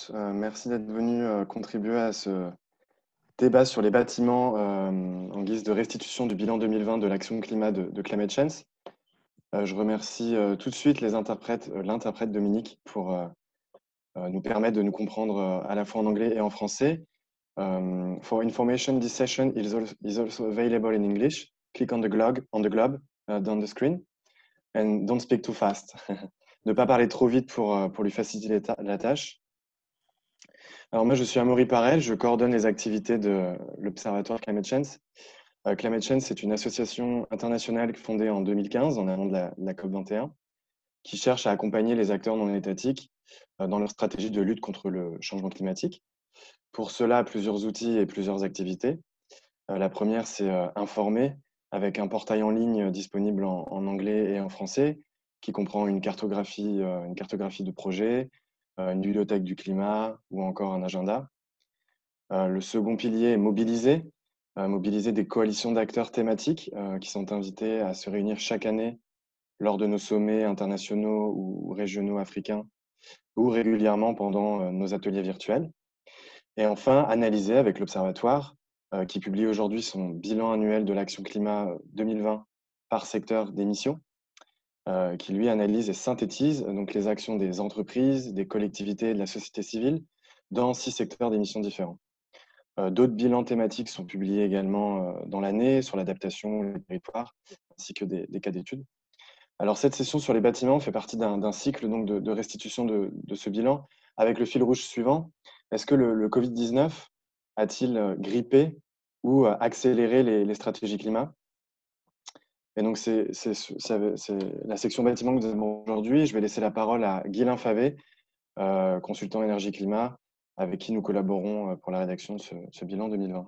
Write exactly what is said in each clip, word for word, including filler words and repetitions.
tous. Euh, merci d'être venus euh, contribuer à ce débat sur les bâtiments euh, en guise de restitution du bilan deux mille vingt de l'action climat de, de Climate Change. Euh, je remercie euh, tout de suite les interprètes, euh, l'interprète Dominique pour euh, euh, nous permettre de nous comprendre euh, à la fois en anglais et en français. Um, for information, this session is also, is also available in English. Click on the globe, on the globe uh, down the screen and don't speak too fast. Ne pas parler trop vite pour, euh, pour lui faciliter ta- la tâche. Alors moi, je suis Amaury Parel, je coordonne les activités de l'Observatoire Climate Change. Euh, Climate Change, c'est une association internationale fondée en deux mille quinze, en amont de la, de la COP vingt et un, qui cherche à accompagner les acteurs non étatiques euh, dans leur stratégie de lutte contre le changement climatique. Pour cela, plusieurs outils et plusieurs activités. Euh, la première, c'est euh, informer, avec un portail en ligne disponible en, en anglais et en français, qui comprend une cartographie, euh, une cartographie de projets, euh, une bibliothèque du climat ou encore un agenda. Euh, le second pilier est mobiliser, euh, mobiliser des coalitions d'acteurs thématiques euh, qui sont invités à se réunir chaque année lors de nos sommets internationaux ou régionaux africains ou régulièrement pendant euh, nos ateliers virtuels. Et enfin, analyser avec l'Observatoire, euh, qui publie aujourd'hui son bilan annuel de l'action climat deux mille vingt par secteur d'émissions, euh, qui lui analyse et synthétise donc, les actions des entreprises, des collectivités et de la société civile dans six secteurs d'émissions différents. Euh, D'autres bilans thématiques sont publiés également euh, dans l'année sur l'adaptation, les territoires, ainsi que des, des cas d'études. Alors, cette session sur les bâtiments fait partie d'un cycle donc, de, de restitution de, de, ce bilan avec le fil rouge suivant. Est-ce que le, le Covid dix-neuf a-t-il euh, grippé ou euh, accéléré les, les stratégies climat? Et donc, c'est la section bâtiment que nous avons aujourd'hui. Je vais laisser la parole à Guilain Favé, euh, consultant énergie-climat, avec qui nous collaborons pour la rédaction de ce, ce bilan deux mille vingt.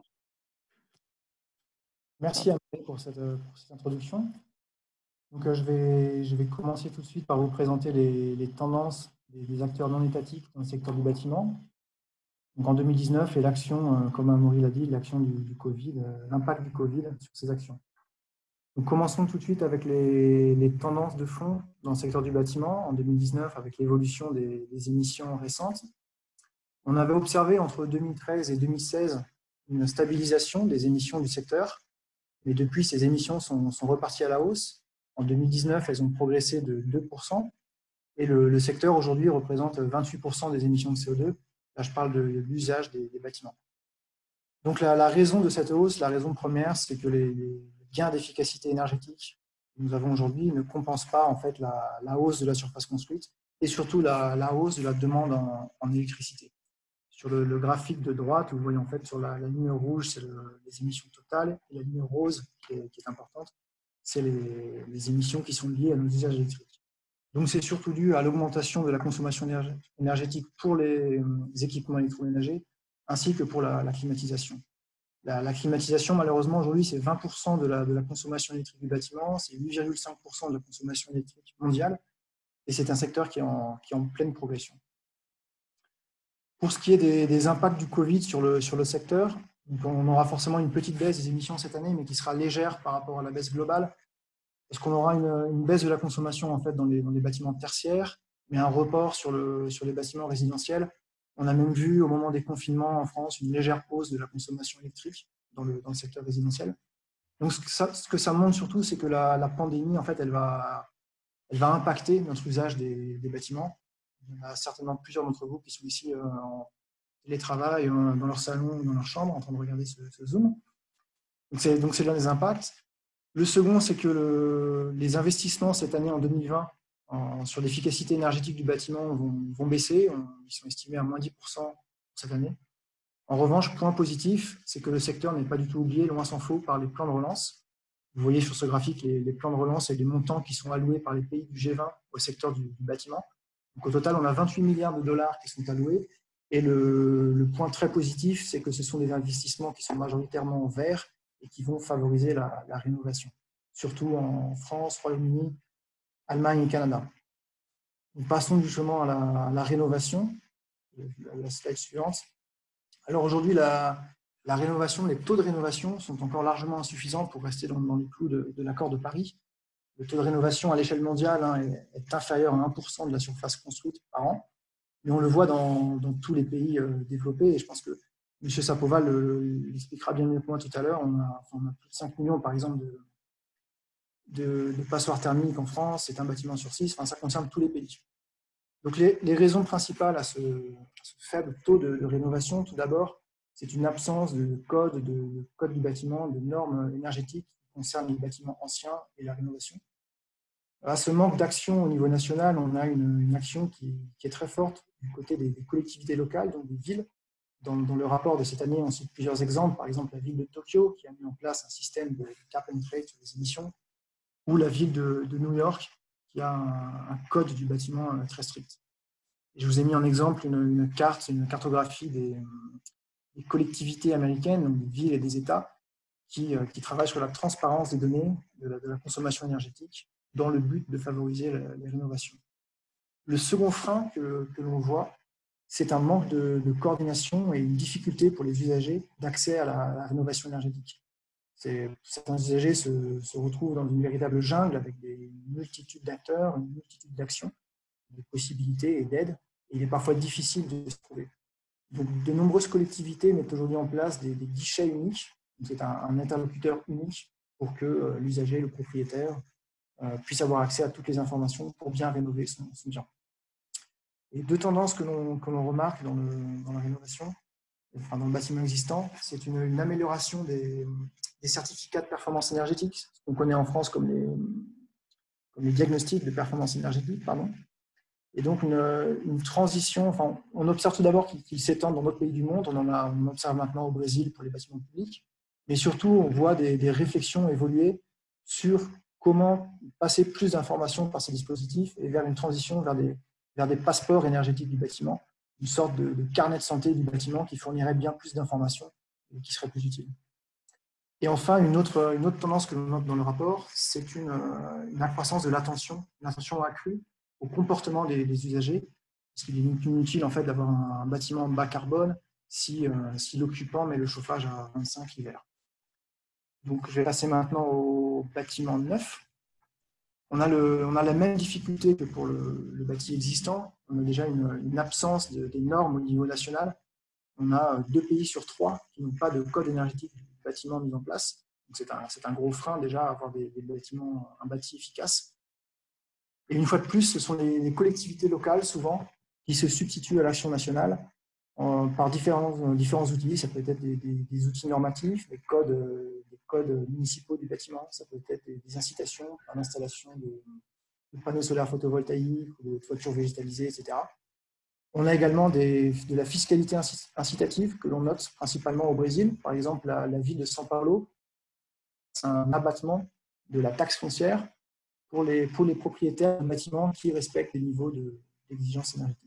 Merci à pour cette, pour cette introduction. Donc, je, vais, je vais commencer tout de suite par vous présenter les, les tendances des, des acteurs non étatiques dans le secteur du bâtiment. Donc, en deux mille dix-neuf, et l'action, comme Amaury l'a dit, l'action du, du Covid, l'impact du Covid sur ces actions. Donc, commençons tout de suite avec les, les tendances de fond dans le secteur du bâtiment en deux mille dix-neuf avec l'évolution des, des émissions récentes. On avait observé entre deux mille treize et deux mille seize une stabilisation des émissions du secteur, mais depuis, ces émissions sont, sont reparties à la hausse. En deux mille dix-neuf, elles ont progressé de deux pour cent et le, le secteur aujourd'hui représente vingt-huit pour cent des émissions de C O deux. Là, je parle de, de l'usage des, des bâtiments. Donc, la, la raison de cette hausse, la raison première, c'est que les, les gains d'efficacité énergétique que nous avons aujourd'hui ne compensent pas en fait, la, la hausse de la surface construite et surtout la, la hausse de la demande en, en électricité. Sur le, le graphique de droite, vous voyez en fait sur la, la ligne rouge, c'est le, les émissions totales, et la ligne rose, qui est, qui est importante, c'est les, les émissions qui sont liées à nos usages électriques. Donc, c'est surtout dû à l'augmentation de la consommation énergétique pour les, les équipements électroménagers, ainsi que pour la, la climatisation. La, la climatisation, malheureusement, aujourd'hui, c'est vingt pour cent de la, de la consommation électrique du bâtiment, c'est huit virgule cinq pour cent de la consommation électrique mondiale, et c'est un secteur qui est en, qui est en pleine progression. Pour ce qui est des, des impacts du Covid sur le, sur le secteur, donc on aura forcément une petite baisse des émissions cette année, mais qui sera légère par rapport à la baisse globale. Est-ce qu'on aura une, une baisse de la consommation en fait, dans, les, dans les bâtiments tertiaires, mais un report sur, le, sur les bâtiments résidentiels? On a même vu au moment des confinements en France une légère hausse de la consommation électrique dans le, dans le secteur résidentiel. Donc ce que ça, ce que ça montre surtout, c'est que la, la pandémie, en fait, elle va, elle va impacter notre usage des, des bâtiments. Il y en a certainement plusieurs d'entre vous qui sont ici en télétravail, dans leur salon ou dans leur chambre, en train de regarder ce, ce Zoom. Donc c'est, donc c'est l'un des impacts. Le second, c'est que le, les investissements cette année en deux mille vingt en, sur l'efficacité énergétique du bâtiment vont, vont baisser. On, ils sont estimés à moins dix pour cent cette année. En revanche, point positif, c'est que le secteur n'est pas du tout oublié, loin s'en faut, par les plans de relance. Vous voyez sur ce graphique les, les plans de relance et les montants qui sont alloués par les pays du G vingt au secteur du, du bâtiment. Donc, au total, on a vingt-huit milliards de dollars qui sont alloués. Et le, le point très positif, c'est que ce sont des investissements qui sont majoritairement verts et qui vont favoriser la, la rénovation, surtout en France, Royaume-Uni, Allemagne et Canada. Nous passons justement à la, à la rénovation, la slide suivante. Alors aujourd'hui, la, la rénovation, les taux de rénovation sont encore largement insuffisants pour rester dans, dans les clous de, de l'accord de Paris. Le taux de rénovation à l'échelle mondiale hein, est, est inférieur à un pour cent de la surface construite par an. mais on le voit dans, dans tous les pays euh, développés. Et je pense que M. Sapoval l'expliquera bien mieux que moi tout à l'heure. On a, enfin, on a plus de cinq millions, par exemple, de, de, de passoires thermiques en France. C'est un bâtiment sur six. Enfin, ça concerne tous les pays. Donc, les, les raisons principales à ce, à ce faible taux de, de rénovation, tout d'abord, c'est une absence de code, de, de code du bâtiment, de normes énergétiques qui concernent les bâtiments anciens et la rénovation. À ce manque d'action au niveau national, on a une, une action qui, qui est très forte du côté des, des collectivités locales, donc des villes. Dans, dans le rapport de cette année, on cite plusieurs exemples. Par exemple, la ville de Tokyo, qui a mis en place un système de cap and trade sur les émissions, ou la ville de, de New York, qui a un, un code du bâtiment très strict. Et je vous ai mis en exemple une, une carte, une cartographie des, des collectivités américaines, donc des villes et des États, qui, qui travaillent sur la transparence des données de la, de la consommation énergétique, dans le but de favoriser les rénovations. Le second frein que, que l'on voit, c'est un manque de, de coordination et une difficulté pour les usagers d'accès à, à la rénovation énergétique. Certains usagers se, se retrouvent dans une véritable jungle avec des multitudes d'acteurs, une multitude d'actions, de possibilités et d'aides, et il est parfois difficile de se trouver. Donc, de nombreuses collectivités mettent aujourd'hui en place des, des guichets uniques, c'est un, un interlocuteur unique pour que euh, l'usager, le propriétaire, Euh, puisse avoir accès à toutes les informations pour bien rénover son, son bien. Et deux tendances que l'on que l'on remarque dans, le, dans la rénovation, enfin dans le bâtiment existant, c'est une, une amélioration des, des certificats de performance énergétique, ce qu'on connaît en France comme les, comme les diagnostics de performance énergétique, pardon. Et donc une, une transition, enfin, on observe tout d'abord qu'il qu'il s'étend dans d'autres pays du monde, on en a, on observe maintenant au Brésil pour les bâtiments publics, mais surtout on voit des, des réflexions évoluer sur comment passer plus d'informations par ces dispositifs et vers une transition vers des, vers des passeports énergétiques du bâtiment, une sorte de, de carnet de santé du bâtiment qui fournirait bien plus d'informations et qui serait plus utile. Et enfin, une autre, une autre tendance que l'on note dans le rapport, c'est une, une accroissance de l'attention, une attention accrue au comportement des, des usagers, parce qu'il est inutile en fait d'avoir un bâtiment bas carbone si, euh, si l'occupant met le chauffage à vingt-cinq l'hiver. Donc, je vais passer maintenant au bâtiment neuf. On a, le, on a la même difficulté que pour le, le bâti existant. On a déjà une, une absence de, des normes au niveau national. On a deux pays sur trois qui n'ont pas de code énergétique du bâtiment mis en place. C'est un, c'est un gros frein déjà à avoir des, des bâtiments, un bâti efficace. Et une fois de plus, ce sont les, les collectivités locales, souvent, qui se substituent à l'action nationale euh, par différents, différents outils. Ça peut être des, des, des outils normatifs, des codes, des codes municipaux du bâtiment, ça peut être des, des incitations à l'installation de, de panneaux solaires photovoltaïques, ou de toitures végétalisées, et cetera. On a également des, de la fiscalité incitative que l'on note principalement au Brésil. Par exemple, la, la ville de São Paulo, c'est un abattement de la taxe foncière pour les, pour les propriétaires de bâtiments qui respectent les niveaux d'exigence de, énergétique.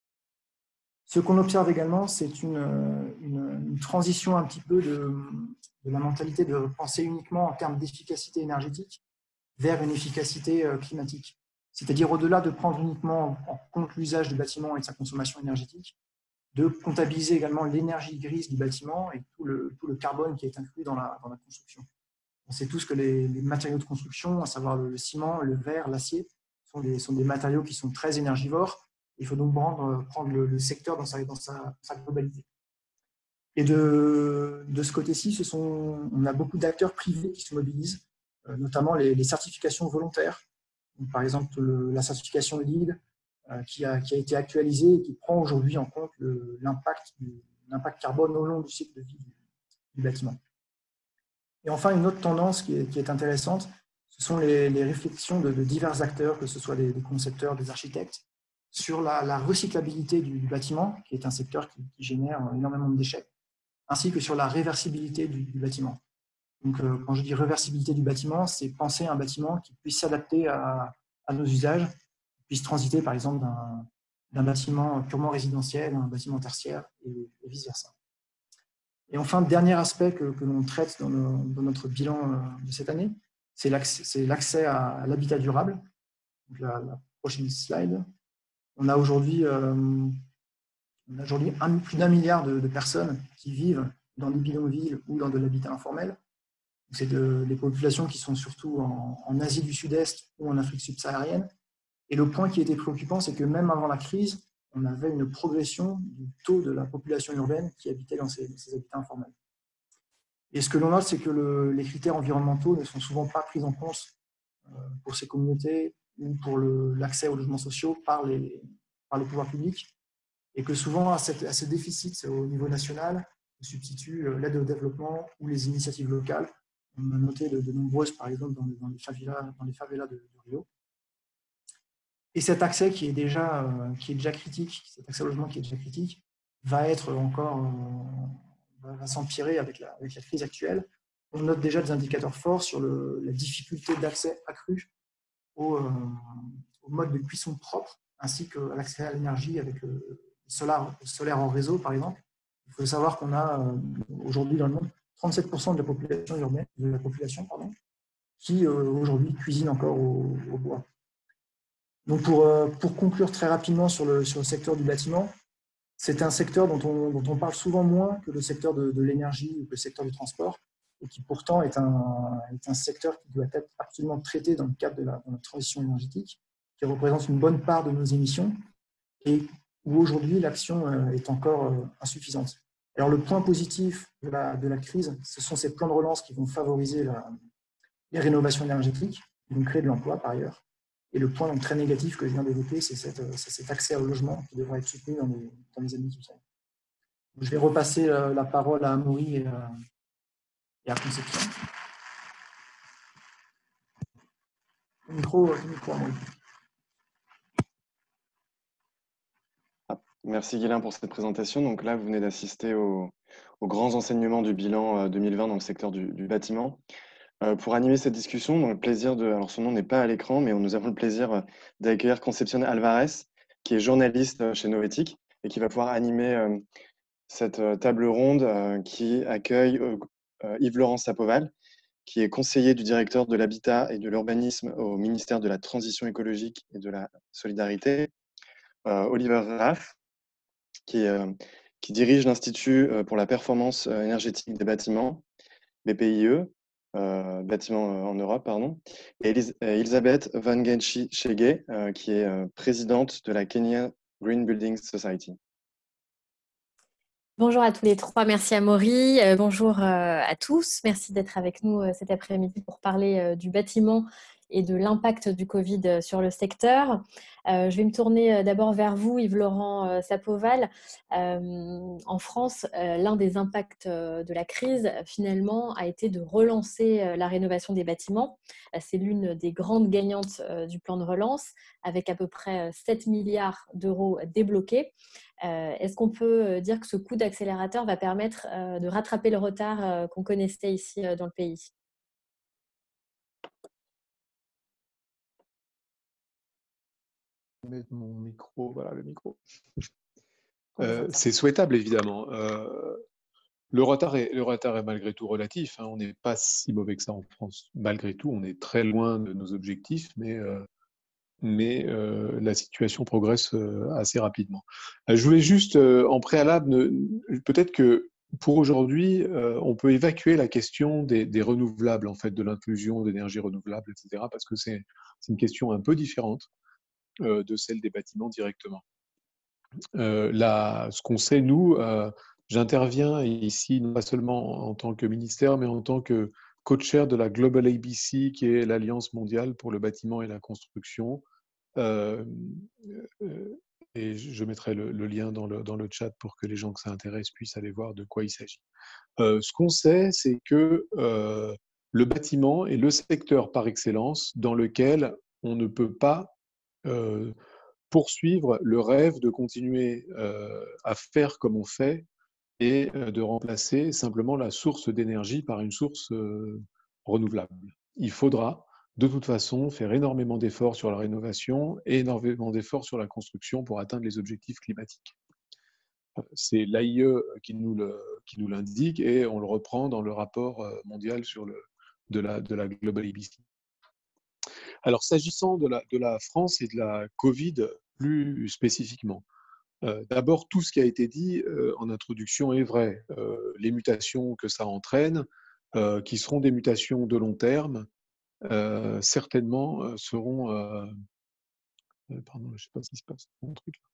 Ce qu'on observe également, c'est une, une, une transition un petit peu de, de la mentalité de penser uniquement en termes d'efficacité énergétique vers une efficacité climatique. C'est-à-dire au-delà de prendre uniquement en compte l'usage du bâtiment et de sa consommation énergétique, de comptabiliser également l'énergie grise du bâtiment et tout le, tout le carbone qui est inclus dans la, dans la construction. On sait tous que les, les matériaux de construction, à savoir le, le ciment, le verre, l'acier, sont des, sont des matériaux qui sont très énergivores. Il faut donc prendre, prendre le, le secteur dans sa, dans sa, sa globalité. Et de, de ce côté-ci, ce sont, on a beaucoup d'acteurs privés qui se mobilisent, euh, notamment les, les certifications volontaires. Donc, par exemple, le, la certification LEED euh, qui, a, qui a été actualisée et qui prend aujourd'hui en compte l'impact carbone au long du cycle de vie du, du bâtiment. Et enfin, une autre tendance qui est, qui est intéressante, ce sont les, les réflexions de, de divers acteurs, que ce soit des, des concepteurs, des architectes, sur la, la recyclabilité du, du bâtiment, qui est un secteur qui, qui génère énormément de déchets, ainsi que sur la réversibilité du, du bâtiment. Donc, euh, quand je dis réversibilité du bâtiment, c'est penser à un bâtiment qui puisse s'adapter à, à nos usages, qui puisse transiter, par exemple, d'un bâtiment purement résidentiel à un bâtiment tertiaire et, et vice-versa. Et enfin, dernier aspect que, que l'on traite dans, le, dans notre bilan de cette année, c'est l'accès à l'habitat durable. Donc la, la prochaine slide. On a aujourd'hui euh, aujourd'hui plus d'un milliard de, de personnes qui vivent dans des bidonvilles ou dans de l'habitat informel. C'est de, des populations qui sont surtout en, en Asie du Sud-Est ou en Afrique subsaharienne. Et le point qui était préoccupant, c'est que même avant la crise, on avait une progression du taux de la population urbaine qui habitait dans ces, dans ces habitats informels. Et ce que l'on note, c'est que le, les critères environnementaux ne sont souvent pas pris en compte euh, pour ces communautés ou pour l'accès aux logements sociaux par les, par les pouvoirs publics, et que souvent, à, cette, à ces déficits au niveau national, se substitue l'aide au développement ou les initiatives locales. On a noté de, de nombreuses, par exemple, dans les, dans les favelas, dans les favelas de, de Rio. Et cet accès qui est déjà, euh, qui est déjà critique, cet accès au logement qui est déjà critique, va être encore, euh, va s'empirer avec la, avec la crise actuelle. On note déjà des indicateurs forts sur le, la difficulté d'accès accru au, euh, au mode de cuisson propre, ainsi qu'à l'accès à l'énergie avec le solaire, solaire en réseau, par exemple. Il faut savoir qu'on a euh, aujourd'hui dans le monde trente-sept pour cent de la population urbaine, de la population, pardon, qui euh, aujourd'hui cuisine encore au, au bois. Donc pour, euh, pour conclure très rapidement sur le, sur le secteur du bâtiment, c'est un secteur dont on, dont on parle souvent moins que le secteur de, de l'énergie ou le secteur du transport, et qui pourtant est un, est un secteur qui doit être absolument traité dans le cadre de la, de la transition énergétique, qui représente une bonne part de nos émissions, et où aujourd'hui l'action est encore insuffisante. Alors le point positif de la, de la crise, ce sont ces plans de relance qui vont favoriser la, les rénovations énergétiques, qui vont créer de l'emploi par ailleurs. Et le point donc, très négatif que je viens d'évoquer, c'est cet accès au logement qui devra être soutenu dans les, dans les années qui viennent. Je vais repasser la parole à Amaury et à, et à Conception. Le micro, le micro Amaury. Merci Guilain pour cette présentation. Donc là, vous venez d'assister aux, aux grands enseignements du bilan deux mille vingt dans le secteur du, du bâtiment. Euh, pour animer cette discussion, donc le plaisir de, alors son nom n'est pas à l'écran, mais nous avons le plaisir d'accueillir Concepción Alvarez, qui est journaliste chez Novetic et qui va pouvoir animer euh, cette euh, table ronde euh, qui accueille euh, euh, Yves-Laurent Sapoval, qui est conseiller du directeur de l'habitat et de l'urbanisme au ministère de la Transition écologique et de la solidarité, euh, Oliver Raff, qui, euh, qui dirige l'Institut pour la performance énergétique des bâtiments, B P I E, euh, bâtiments en Europe, pardon, et Elis Elisabeth Wangenchi Chege, euh, qui est euh, présidente de la Kenya Green Building Society. Bonjour à tous les trois, merci Amaury, euh, bonjour euh, à tous, merci d'être avec nous euh, cet après-midi pour parler euh, du bâtiment et de l'impact du Covid sur le secteur. Euh, je vais me tourner euh, d'abord vers vous, Yves-Laurent euh, Sapoval. Euh, en France, euh, l'un des impacts euh, de la crise, finalement, a été de relancer euh, la rénovation des bâtiments. Euh, c'est l'une des grandes gagnantes euh, du plan de relance, avec à peu près sept milliards d'euros débloqués. Euh, Est-ce qu'on peut dire que ce coup d'accélérateur va permettre euh, de rattraper le retard euh, qu'on connaissait ici euh, dans le pays ? Mettre mon micro, voilà le micro. Euh, c'est souhaitable évidemment. Euh, le, retard est, le retard est malgré tout relatif. Hein. On n'est pas si mauvais que ça en France. Malgré tout, on est très loin de nos objectifs, mais, euh, mais euh, la situation progresse euh, assez rapidement. Euh, je voulais juste, euh, en préalable, peut-être que pour aujourd'hui, euh, on peut évacuer la question des, des renouvelables, en fait, de l'inclusion d'énergie renouvelable, et cetera, parce que c'est une question un peu différente euh, de celle des bâtiments directement. Euh, là, ce qu'on sait, nous, euh, j'interviens ici non pas seulement en tant que ministère, mais en tant que co-chair de la Global A B C, qui est l'Alliance mondiale pour le bâtiment et la construction. Euh, euh, et je mettrai le, le lien dans le, dans le chat pour que les gens que ça intéresse puissent aller voir de quoi il s'agit. Euh, ce qu'on sait, c'est que euh, le bâtiment est le secteur par excellence dans lequel on ne peut pas euh, poursuivre le rêve de continuer euh, à faire comme on fait et euh, de remplacer simplement la source d'énergie par une source euh, renouvelable. Il faudra de toute façon faire énormément d'efforts sur la rénovation et énormément d'efforts sur la construction pour atteindre les objectifs climatiques. C'est l'A I E qui nous le, qui nous l'indique et on le reprend dans le rapport mondial sur le, de, la, de la Global A B C. Alors, s'agissant de la, de la France et de la Covid plus spécifiquement, euh, d'abord, tout ce qui a été dit euh, en introduction est vrai. Euh, les mutations que ça entraîne, euh, qui seront des mutations de long terme, euh, certainement euh, seront... Euh, pardon, je ne sais pas ce qui se passe. Mon truc.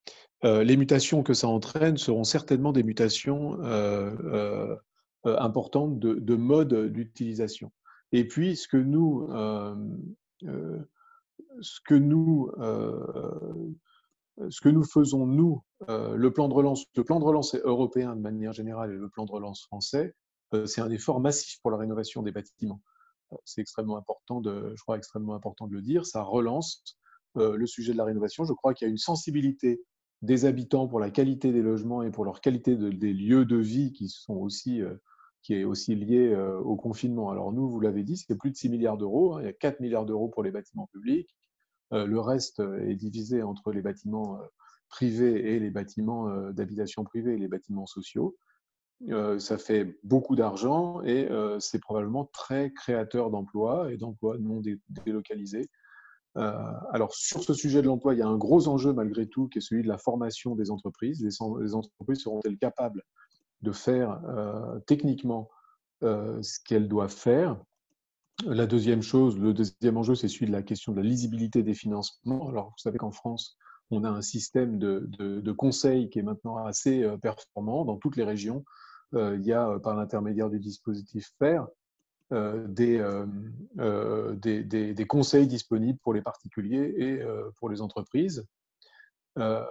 Euh, les mutations que ça entraîne seront certainement des mutations euh, euh, euh, importantes de, de mode d'utilisation. Et puis, ce que nous, euh, euh, ce que nous, euh, ce que nous faisons, nous, euh, le plan de relance, le plan de relance européen de manière générale et le plan de relance français, euh, c'est un effort massif pour la rénovation des bâtiments. C'est extrêmement important de, je crois, extrêmement important de le dire. Ça relance euh, le sujet de la rénovation. Je crois qu'il y a une sensibilité des habitants pour la qualité des logements et pour leur qualité de, des lieux de vie qui sont aussi, euh, qui est aussi liée euh, au confinement. Alors nous, vous l'avez dit, c'est plus de six milliards d'euros. Hein. Il y a quatre milliards d'euros pour les bâtiments publics. Euh, le reste est divisé entre les bâtiments euh, privés et les bâtiments euh, d'habitation privée et les bâtiments sociaux. Euh, ça fait beaucoup d'argent et euh, c'est probablement très créateur d'emplois et d'emplois non dé délocalisés. Euh, alors sur ce sujet de l'emploi, il y a un gros enjeu malgré tout qui est celui de la formation des entreprises. Les, les entreprises seront-elles capables de faire euh, techniquement euh, ce qu'elles doivent faire? La deuxième chose, le deuxième enjeu, c'est celui de la question de la lisibilité des financements. Alors vous savez qu'en France, on a un système de, de, de conseil qui est maintenant assez performant dans toutes les régions. Euh, il y a, par l'intermédiaire du dispositif F A I R, euh, des, euh, euh, des, des, des conseils disponibles pour les particuliers et euh, pour les entreprises. Euh,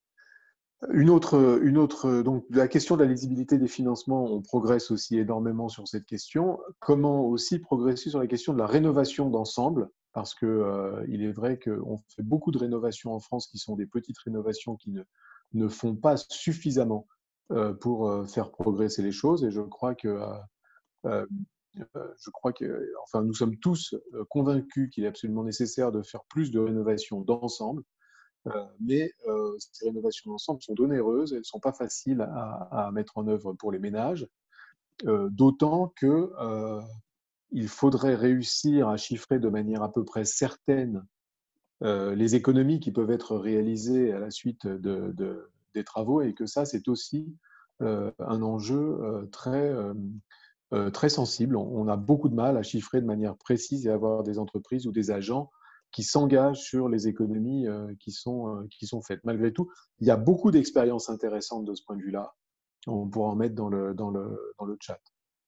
une autre, une autre, donc la question de la lisibilité des financements, on progresse aussi énormément sur cette question. Comment aussi progresser sur la question de la rénovation d'ensemble, parce que euh, il est vrai qu'on fait beaucoup de rénovations en France qui sont des petites rénovations qui ne, ne font pas suffisamment euh, pour euh, faire progresser les choses. Et je crois que, euh, euh, je crois que, enfin, nous sommes tous convaincus qu'il est absolument nécessaire de faire plus de rénovations d'ensemble. Euh, mais euh, ces rénovations d'ensemble sont onéreuses, elles ne sont pas faciles à, à, mettre en œuvre pour les ménages, euh, d'autant que euh, il faudrait réussir à chiffrer de manière à peu près certaine euh, les économies qui peuvent être réalisées à la suite de, de, des travaux, et que ça, c'est aussi euh, un enjeu euh, très, euh, très sensible. On, on a beaucoup de mal à chiffrer de manière précise et à avoir des entreprises ou des agents qui s'engagent sur les économies euh, qui, sont, euh, qui sont faites. Malgré tout, il y a beaucoup d'expériences intéressantes de ce point de vue-là. On pourra en mettre dans le, dans le, dans le chat.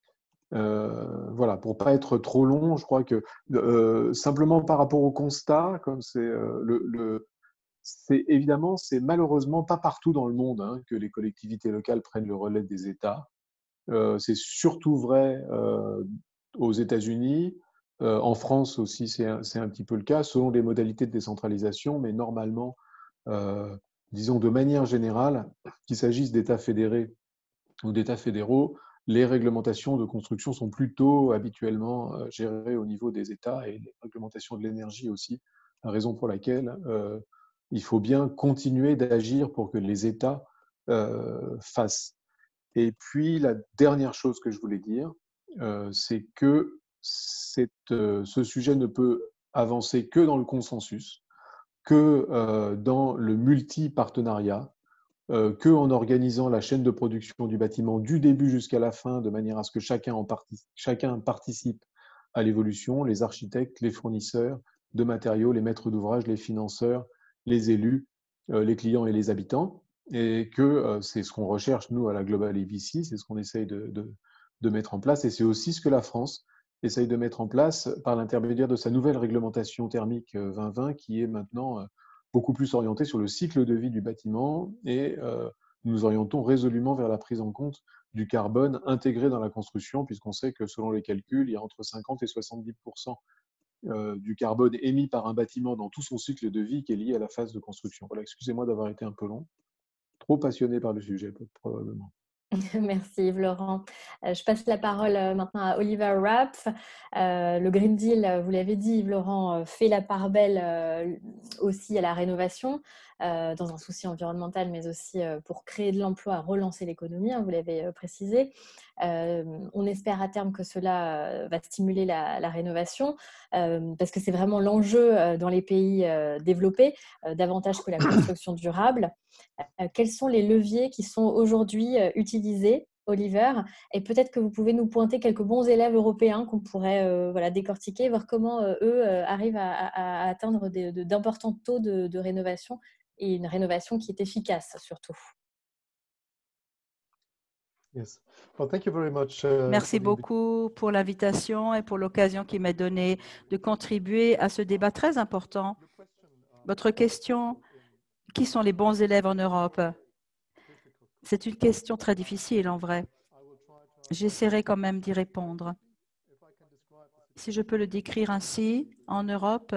Euh, voilà, pour pas être trop long, je crois que euh, simplement par rapport au constat, comme c'est euh, le, le c'est évidemment, c'est malheureusement pas partout dans le monde hein, que les collectivités locales prennent le relais des États. Euh, c'est surtout vrai euh, aux États-Unis. Euh, en France aussi, c'est un, c'est un petit peu le cas, selon les modalités de décentralisation, mais normalement, euh, disons de manière générale, qu'il s'agisse d'États fédérés ou d'États fédéraux, les réglementations de construction sont plutôt habituellement euh, gérées au niveau des États et les réglementations de l'énergie aussi, la raison pour laquelle euh, il faut bien continuer d'agir pour que les États euh, fassent. Et puis, la dernière chose que je voulais dire, euh, c'est que cette, euh, ce sujet ne peut avancer que dans le consensus, que euh, dans le multi-partenariat, euh, que en organisant la chaîne de production du bâtiment du début jusqu'à la fin, de manière à ce que chacun, en partic- chacun participe à l'évolution, les architectes, les fournisseurs de matériaux, les maîtres d'ouvrage, les financeurs, les élus, euh, les clients et les habitants. Et que euh, c'est ce qu'on recherche, nous, à la Global A B C, c'est ce qu'on essaye de, de, de mettre en place. Et c'est aussi ce que la France essaye de mettre en place par l'intermédiaire de sa nouvelle réglementation thermique vingt vingt, qui est maintenant euh, beaucoup plus orientée sur le cycle de vie du bâtiment. Et euh, nous orientons résolument vers la prise en compte du carbone intégré dans la construction, puisqu'on sait que selon les calculs, il y a entre cinquante et soixante-dix pour cent euh, du carbone émis par un bâtiment dans tout son cycle de vie qui est lié à la phase de construction. Voilà, excusez-moi d'avoir été un peu long. Trop passionné par le sujet, probablement. Merci Yves-Laurent. Je passe la parole maintenant à Oliver Rapp. Euh, le Green Deal, vous l'avez dit, Yves-Laurent, fait la part belle euh, aussi à la rénovation, euh, dans un souci environnemental, mais aussi euh, pour créer de l'emploi, relancer l'économie, hein, vous l'avez euh, précisé. Euh, on espère à terme que cela euh, va stimuler la, la rénovation, euh, parce que c'est vraiment l'enjeu euh, dans les pays euh, développés, euh, davantage que la construction durable. Euh, quels sont les leviers qui sont aujourd'hui euh, utilisés, Oliver? Et peut-être que vous pouvez nous pointer quelques bons élèves européens qu'on pourrait euh, voilà, décortiquer, voir comment euh, eux euh, arrivent à, à, à atteindre des, de, d'importants taux de, de rénovation et une rénovation qui est efficace surtout. Yes. Well, thank you very much, uh, Merci beaucoup pour l'invitation et pour l'occasion qui m'est donnée de contribuer à ce débat très important. Votre question, qui sont les bons élèves en Europe? C'est une question très difficile en vrai. J'essaierai quand même d'y répondre. Si je peux le décrire ainsi, en Europe,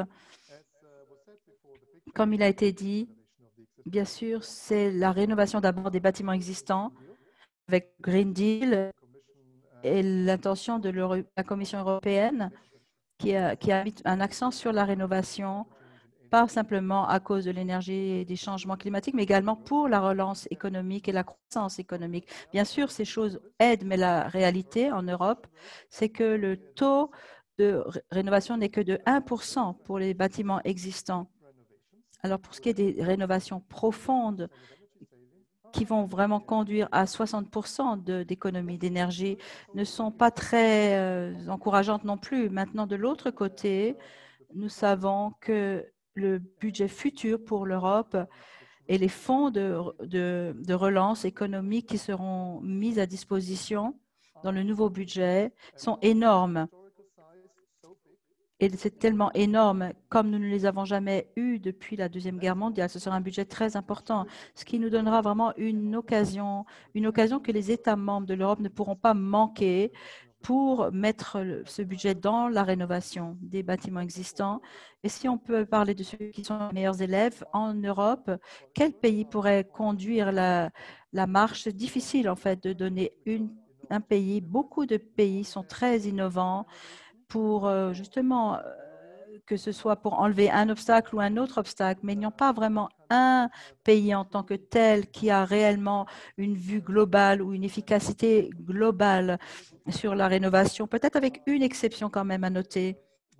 comme il a été dit, bien sûr, c'est la rénovation d'abord des bâtiments existants avec Green Deal et l'intention de la Commission européenne qui a, qui a mis un accent sur la rénovation, pas simplement à cause de l'énergie et des changements climatiques, mais également pour la relance économique et la croissance économique. Bien sûr, ces choses aident, mais la réalité en Europe, c'est que le taux de rénovation n'est que de un pour cent pour les bâtiments existants. Alors, pour ce qui est des rénovations profondes qui vont vraiment conduire à soixante pour cent d'économie d'énergie, ne sont pas très euh, encourageantes non plus. Maintenant, de l'autre côté, nous savons que le budget futur pour l'Europe et les fonds de, de, de relance économique qui seront mis à disposition dans le nouveau budget sont énormes. Et c'est tellement énorme, comme nous ne les avons jamais eus depuis la Deuxième Guerre mondiale. Ce sera un budget très important, ce qui nous donnera vraiment une occasion, une occasion que les États membres de l'Europe ne pourront pas manquer pour mettre ce budget dans la rénovation des bâtiments existants. Et si on peut parler de ceux qui sont les meilleurs élèves en Europe, quel pays pourrait conduire la, la marche? C'est difficile en fait de donner une, un pays. Beaucoup de pays sont très innovants pour euh, justement euh, que ce soit pour enlever un obstacle ou un autre obstacle, mais ils n'ont pas vraiment un pays en tant que tel qui a réellement une vue globale ou une efficacité globale sur la rénovation, peut-être avec une exception quand même à noter.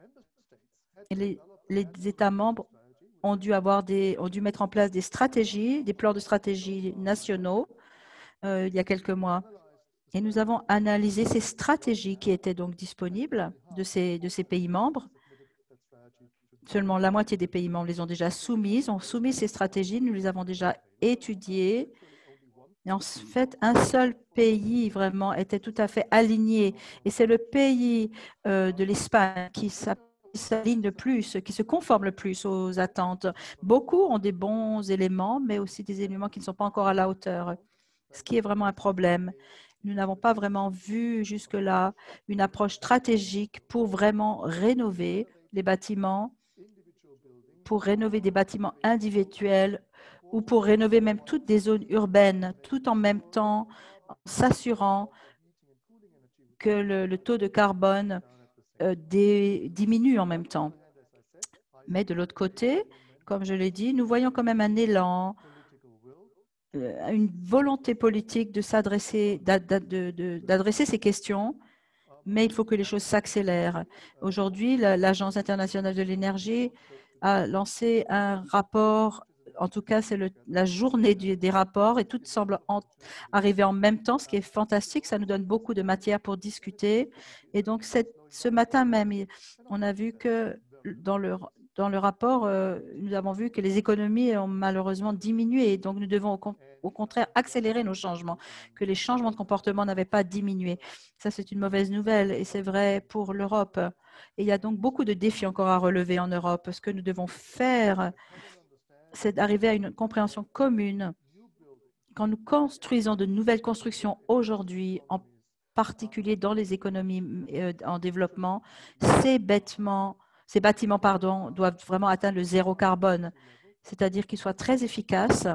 Et les, les États membres ont dû, avoir des, ont dû mettre en place des stratégies, des plans de stratégie nationaux euh, il y a quelques mois. Et nous avons analysé ces stratégies qui étaient donc disponibles de ces, de ces pays membres. Seulement la moitié des pays membres les ont déjà soumises, ont soumis ces stratégies, nous les avons déjà étudiées. Et en fait, un seul pays vraiment était tout à fait aligné. Et c'est le pays euh, de l'Espagne qui s'aligne le plus, qui se conforme le plus aux attentes. Beaucoup ont des bons éléments, mais aussi des éléments qui ne sont pas encore à la hauteur, ce qui est vraiment un problème. Nous n'avons pas vraiment vu jusque-là une approche stratégique pour vraiment rénover les bâtiments, pour rénover des bâtiments individuels ou pour rénover même toutes des zones urbaines, tout en même temps en s'assurant que le, le taux de carbone euh, dé, diminue en même temps. Mais de l'autre côté, comme je l'ai dit, nous voyons quand même un élan, une volonté politique de s'adresser, d'adresser ces questions, mais il faut que les choses s'accélèrent. Aujourd'hui, l'Agence internationale de l'énergie a lancé un rapport, en tout cas, c'est la journée du, des rapports et tout semble en, arriver en même temps, ce qui est fantastique. Ça nous donne beaucoup de matière pour discuter. Et donc, cette, ce matin même, on a vu que dans le Dans le rapport, euh, nous avons vu que les économies ont malheureusement diminué. Donc, nous devons au, au contraire accélérer nos changements, que les changements de comportement n'avaient pas diminué. Ça, c'est une mauvaise nouvelle et c'est vrai pour l'Europe. Et il y a donc beaucoup de défis encore à relever en Europe. Ce que nous devons faire, c'est d'arriver à une compréhension commune. Quand nous construisons de nouvelles constructions aujourd'hui, en particulier dans les économies euh, en développement, ces bâtiments Ces bâtiments pardon, doivent vraiment atteindre le zéro carbone, c'est-à-dire qu'ils soient très efficaces,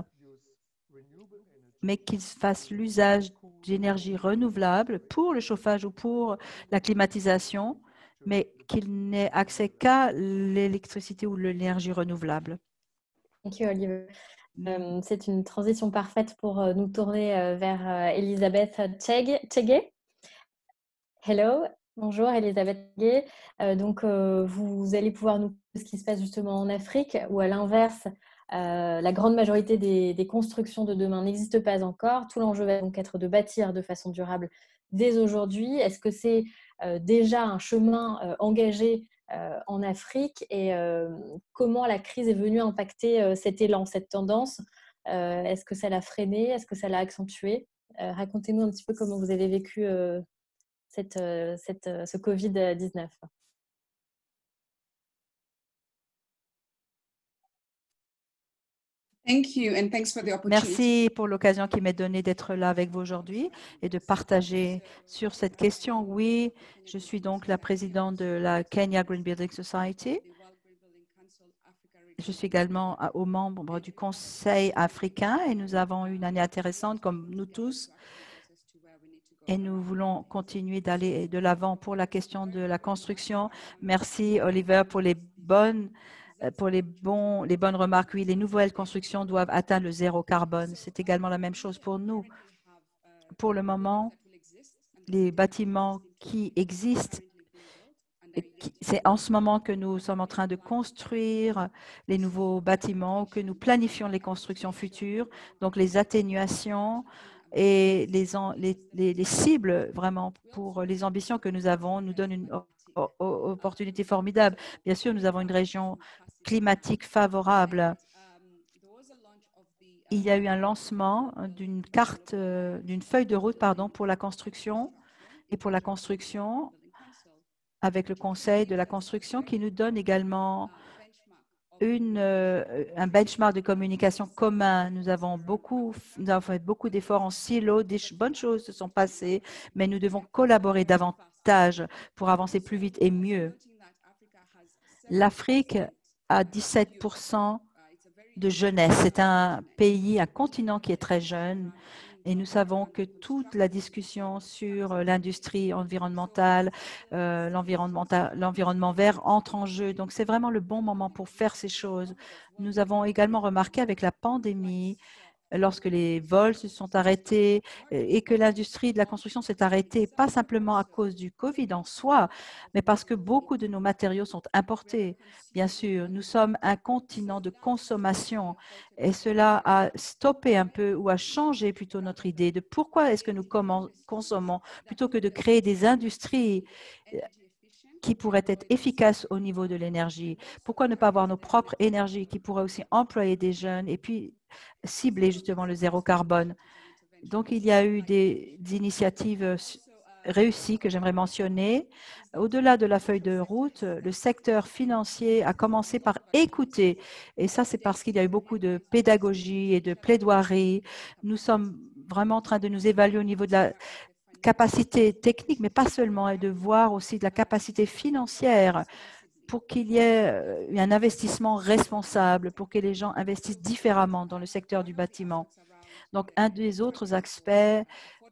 mais qu'ils fassent l'usage d'énergie renouvelable pour le chauffage ou pour la climatisation, mais qu'ils n'aient accès qu'à l'électricité ou l'énergie renouvelable. Merci Olivier. Euh, c'est une transition parfaite pour euh, nous tourner euh, vers euh, Elisabeth Chege. Hello. Bonjour Elisabeth Gay. Euh, donc, euh, vous allez pouvoir nous dire ce qui se passe justement en Afrique ou à l'inverse Euh, la grande majorité des, des constructions de demain n'existent pas encore. Tout l'enjeu va donc être de bâtir de façon durable dès aujourd'hui. Est-ce que c'est euh, déjà un chemin euh, engagé euh, en Afrique et euh, comment la crise est venue impacter euh, cet élan, cette tendance? euh, Est-ce que ça l'a freiné? Est-ce que ça l'a accentué? euh, Racontez-nous un petit peu comment vous avez vécu euh, cette, euh, cette, euh, ce covid dix-neuf. Merci pour l'occasion qui m'est donnée d'être là avec vous aujourd'hui et de partager sur cette question. Oui, je suis donc la présidente de la Kenya Green Building Society. Je suis également au membre du Conseil africain et nous avons une année intéressante comme nous tous. Et nous voulons continuer d'aller de l'avant pour la question de la construction. Merci Oliver pour les bonnes pour les, bons, les bonnes remarques. Oui, les nouvelles constructions doivent atteindre le zéro carbone. C'est également la même chose pour nous. Pour le moment, les bâtiments qui existent, c'est en ce moment que nous sommes en train de construire les nouveaux bâtiments, que nous planifions les constructions futures, donc les atténuations et les, les, les cibles vraiment pour les ambitions que nous avons nous donnent une opportunité formidable. Bien sûr, nous avons une région climatique favorable. Il y a eu un lancement d'une carte, d'une feuille de route pardon, pour la construction et pour la construction avec le Conseil de la construction qui nous donne également une, euh, un benchmark de communication commun. Nous avons, beaucoup, nous avons fait beaucoup d'efforts en silo, des bonnes choses se sont passées, mais nous devons collaborer davantage pour avancer plus vite et mieux. L'Afrique a dix-sept pour cent de jeunesse. C'est un pays, un continent qui est très jeune. Et nous savons que toute la discussion sur l'industrie environnementale, euh, l'environnement vert entre en jeu. Donc, c'est vraiment le bon moment pour faire ces choses. Nous avons également remarqué avec la pandémie, lorsque les vols se sont arrêtés et que l'industrie de la construction s'est arrêtée, pas simplement à cause du Covid en soi, mais parce que beaucoup de nos matériaux sont importés. Bien sûr, nous sommes un continent de consommation et cela a stoppé un peu ou a changé plutôt notre idée de pourquoi est-ce que nous consommons plutôt que de créer des industries qui pourraient être efficaces au niveau de l'énergie. Pourquoi ne pas avoir nos propres énergies qui pourraient aussi employer des jeunes et puis cibler justement le zéro carbone. Donc, il y a eu des, des initiatives réussies que j'aimerais mentionner. Au-delà de la feuille de route, le secteur financier a commencé par écouter. Et ça, c'est parce qu'il y a eu beaucoup de pédagogie et de plaidoirie. Nous sommes vraiment en train de nous évaluer au niveau de la capacité technique, mais pas seulement, et de voir aussi de la capacité financière pour qu'il y ait un investissement responsable, pour que les gens investissent différemment dans le secteur du bâtiment. Donc, un des autres aspects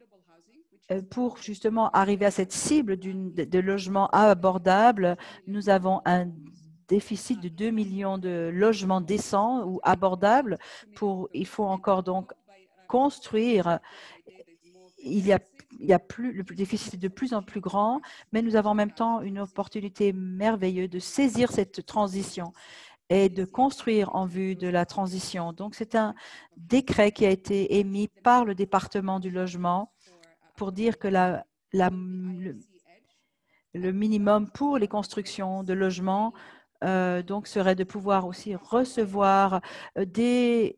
pour justement arriver à cette cible de, de logements abordables, nous avons un déficit de deux millions de logements décents ou abordables. Pour, il faut encore donc construire. Il y a Il y a plus, le déficit est de plus en plus grand, mais nous avons en même temps une opportunité merveilleuse de saisir cette transition et de construire en vue de la transition. Donc, c'est un décret qui a été émis par le département du logement pour dire que la, la, le, le minimum pour les constructions de logements euh, donc, serait de pouvoir aussi recevoir des,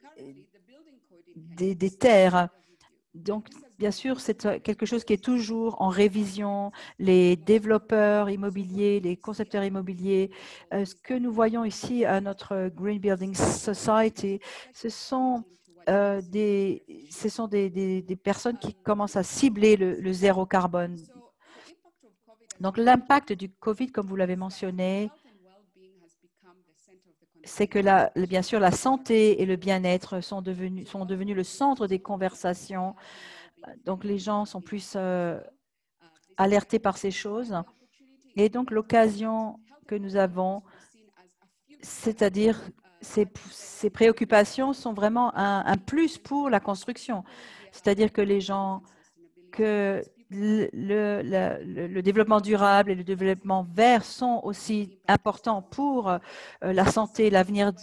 des, des terres. Donc, bien sûr, c'est quelque chose qui est toujours en révision. Les développeurs immobiliers, les concepteurs immobiliers, euh, ce que nous voyons ici à notre Green Building Society, ce sont, euh, des, ce sont des, des, des personnes qui commencent à cibler le, le zéro carbone. Donc, l'impact du COVID, comme vous l'avez mentionné, c'est que la, bien sûr, la santé et le bien-être sont devenus, sont devenus le centre des conversations. Donc, les gens sont plus euh, alertés par ces choses. Et donc, l'occasion que nous avons, c'est-à-dire ces, ces préoccupations sont vraiment un, un plus pour la construction. C'est-à-dire que les gens, que le, le, le, le développement durable et le développement vert sont aussi importants pour euh, la santé, l'avenir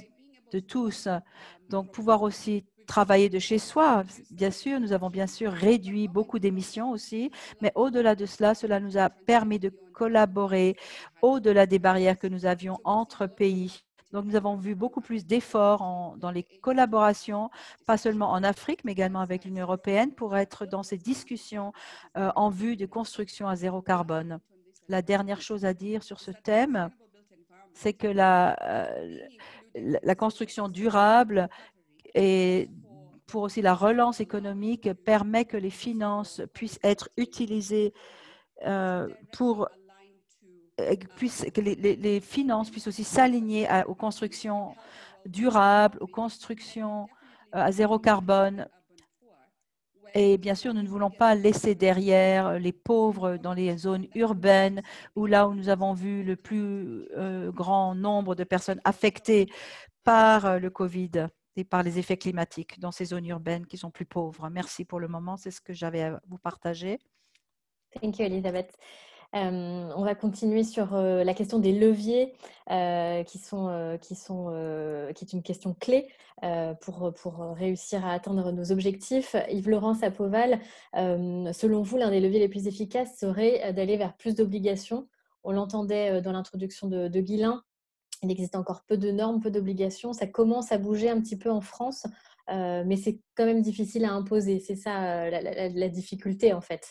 de tous. Donc, pouvoir aussi travailler de chez soi, bien sûr, nous avons bien sûr réduit beaucoup d'émissions aussi, mais au-delà de cela, cela nous a permis de collaborer au-delà des barrières que nous avions entre pays. Donc, nous avons vu beaucoup plus d'efforts dans les collaborations, pas seulement en Afrique, mais également avec l'Union européenne, pour être dans ces discussions euh, en vue de construction à zéro carbone. La dernière chose à dire sur ce thème, c'est que la, euh, la construction durable et pour aussi la relance économique permet que les finances puissent être utilisées euh, pour puissent, que les, les, les finances puissent aussi s'aligner aux constructions durables, aux constructions euh, à zéro carbone. Et bien sûr, nous ne voulons pas laisser derrière les pauvres dans les zones urbaines ou là où nous avons vu le plus euh, grand nombre de personnes affectées par le COVID et par les effets climatiques dans ces zones urbaines qui sont plus pauvres. Merci pour le moment, c'est ce que j'avais à vous partager. Thank you, Elisabeth. Euh, on va continuer sur euh, la question des leviers euh, qui, sont, euh, qui, sont, euh, qui est une question clé euh, pour, pour réussir à atteindre nos objectifs. Yves-Laurent Sapoval, euh, selon vous, l'un des leviers les plus efficaces serait d'aller vers plus d'obligations. On l'entendait dans l'introduction de, de Guylain. Il existe encore peu de normes, peu d'obligations. Ça commence à bouger un petit peu en France, euh, mais c'est quand même difficile à imposer. C'est ça euh, la, la, la difficulté en fait.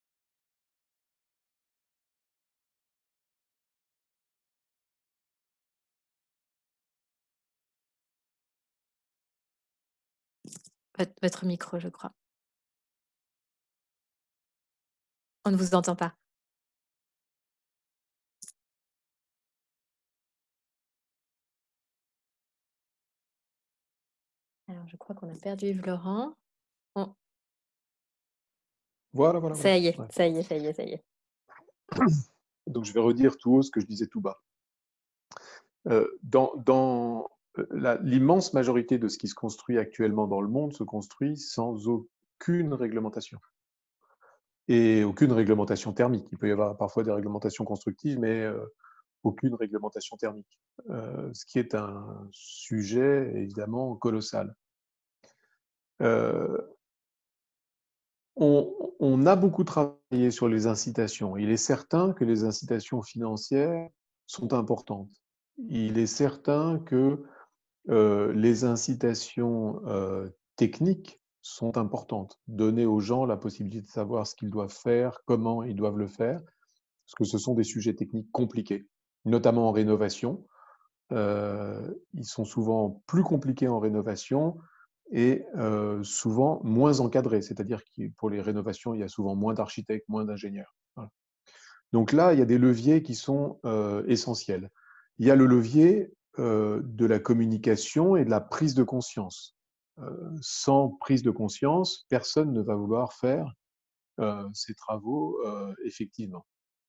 Votre micro, je crois. On ne vous entend pas. Alors, je crois qu'on a perdu Yves-Laurent. On... Voilà, voilà. Ça voilà. y est, Ouais. ça y est, ça y est, ça y est. Donc, je vais redire tout haut ce que je disais tout bas. Euh, dans dans l'immense majorité de ce qui se construit actuellement dans le monde se construit sans aucune réglementation. Et aucune réglementation thermique. Il peut y avoir parfois des réglementations constructives, mais euh, aucune réglementation thermique. Euh, ce qui est un sujet évidemment colossal. Euh, on, on a beaucoup travaillé sur les incitations. Il est certain que les incitations financières sont importantes. Il est certain que euh, les incitations euh, techniques sont importantes. Donner aux gens la possibilité de savoir ce qu'ils doivent faire, comment ils doivent le faire, parce que ce sont des sujets techniques compliqués, notamment en rénovation. Euh, ils sont souvent plus compliqués en rénovation et euh, souvent moins encadrés, c'est-à-dire que pour les rénovations, il y a souvent moins d'architectes, moins d'ingénieurs. Voilà. Donc là, il y a des leviers qui sont euh, essentiels. Il y a le levier euh, de la communication et de la prise de conscience. Euh, sans prise de conscience, personne ne va vouloir faire euh, ces travaux euh, effectivement.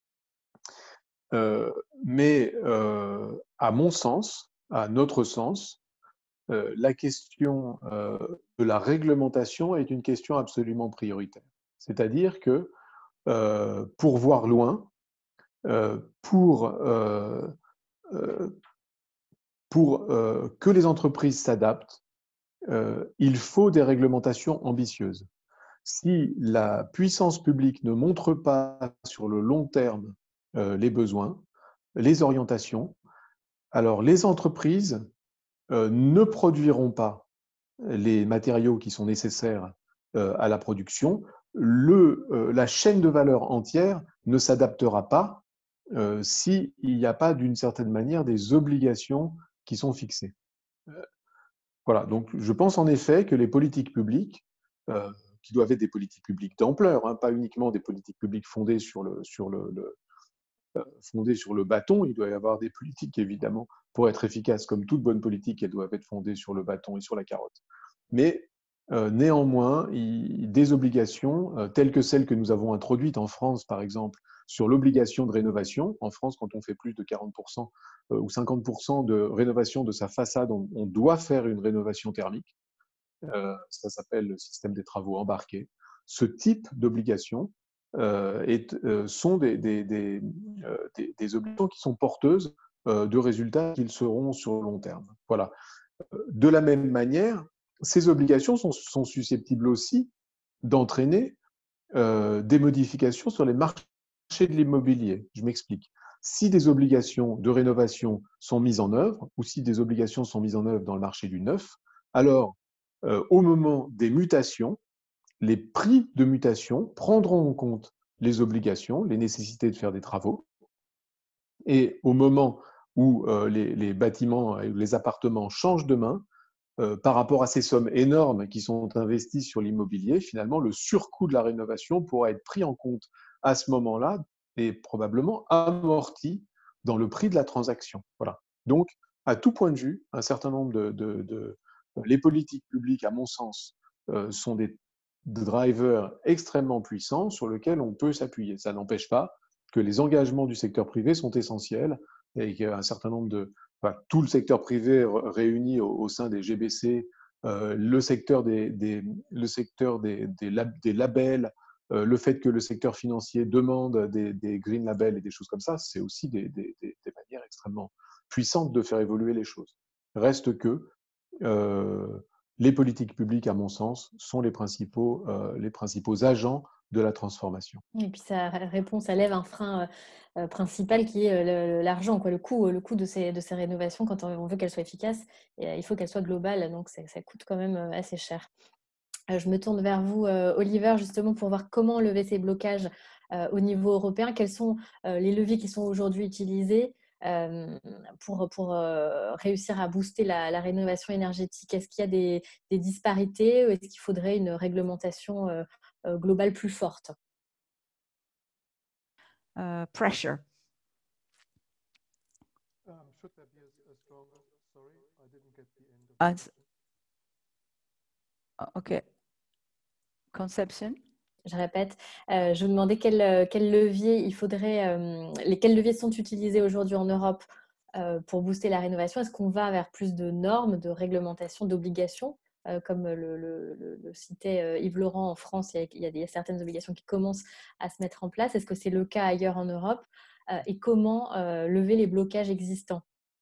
Euh, mais euh, à mon sens, à notre sens, euh, la question euh, de la réglementation est une question absolument prioritaire. C'est-à-dire que euh, pour voir loin, euh, pour, euh, euh, pour euh, que les entreprises s'adaptent, euh, il faut des réglementations ambitieuses. Si la puissance publique ne montre pas sur le long terme euh, les besoins, les orientations, alors les entreprises euh, ne produiront pas les matériaux qui sont nécessaires euh, à la production. Le, euh, la chaîne de valeur entière ne s'adaptera pas euh, s'il n'y a pas d'une certaine manière des obligations qui sont fixées. Euh, voilà, donc je pense en effet que les politiques publiques, euh, qui doivent être des politiques publiques d'ampleur, hein, pas uniquement des politiques publiques fondées sur le, sur le, le fondées sur le bâton. Il doit y avoir des politiques, évidemment, pour être efficaces, comme toute bonne politique, elles doivent être fondées sur le bâton et sur la carotte. Mais euh, néanmoins, il, des obligations, euh, telles que celles que nous avons introduites en France, par exemple, sur l'obligation de rénovation. En France, quand on fait plus de quarante pour cent euh, ou cinquante pour cent de rénovation de sa façade, on, on doit faire une rénovation thermique. Euh, ça s'appelle le système des travaux embarqués. Ce type d'obligation euh, est, euh, sont des, des, des, euh, des, des obligations qui sont porteuses euh, de résultats qu'ils seront sur le long terme. Voilà. De la même manière, ces obligations sont, sont susceptibles aussi d'entraîner euh, des modifications sur les marchés de l'immobilier. Je m'explique. Si des obligations de rénovation sont mises en œuvre, ou si des obligations sont mises en œuvre dans le marché du neuf, alors euh, au moment des mutations, les prix de mutation prendront en compte les obligations, les nécessités de faire des travaux, et au moment où euh, les, les bâtiments, les appartements changent de main, euh, par rapport à ces sommes énormes qui sont investies sur l'immobilier, finalement, le surcoût de la rénovation pourra être pris en compte à ce moment-là et probablement amorti dans le prix de la transaction. Voilà. Donc, à tout point de vue, un certain nombre de, de, de les politiques publiques, à mon sens, euh, sont des drivers extrêmement puissants sur lesquels on peut s'appuyer. Ça n'empêche pas que les engagements du secteur privé sont essentiels et qu'il y a un certain nombre de, enfin, tout le secteur privé réuni au, au sein des G B C, euh, le secteur des, des, le secteur des, des, lab, des labels, euh, le fait que le secteur financier demande des, des green labels et des choses comme ça, c'est aussi des, des, des, des manières extrêmement puissantes de faire évoluer les choses. Reste que euh, les politiques publiques, à mon sens, sont les principaux, euh, les principaux agents de la transformation. Et puis ça répond, ça lève un frein euh, principal qui est euh, l'argent, quoi, le coût, le coût de ces, de ces rénovations. Quand on veut qu'elles soient efficaces, et, euh, il faut qu'elles soient globales, donc ça, ça coûte quand même assez cher. Euh, je me tourne vers vous, euh, Oliver, justement pour voir comment lever ces blocages euh, au niveau européen. Quels sont euh, les leviers qui sont aujourd'hui utilisés euh, pour, pour euh, réussir à booster la, la rénovation énergétique? Est-ce qu'il y a des, des disparités ou est-ce qu'il faudrait une réglementation euh, euh, globale plus forte? Uh, pressure. Um, should there be a, a stronger, sorry, I didn't get the end of uh, OK. Conception. Je répète, euh, je vous demandais quel, quel levier il faudrait, euh, les, quels leviers sont utilisés aujourd'hui en Europe euh, pour booster la rénovation. Est-ce qu'on va vers plus de normes, de réglementations, d'obligations euh, comme le, le, le, le citait euh, Yves Laurent en France, il y, a, il y a des, certaines obligations qui commencent à se mettre en place. Est-ce que c'est le cas ailleurs en Europe euh, et comment euh, lever les blocages existants?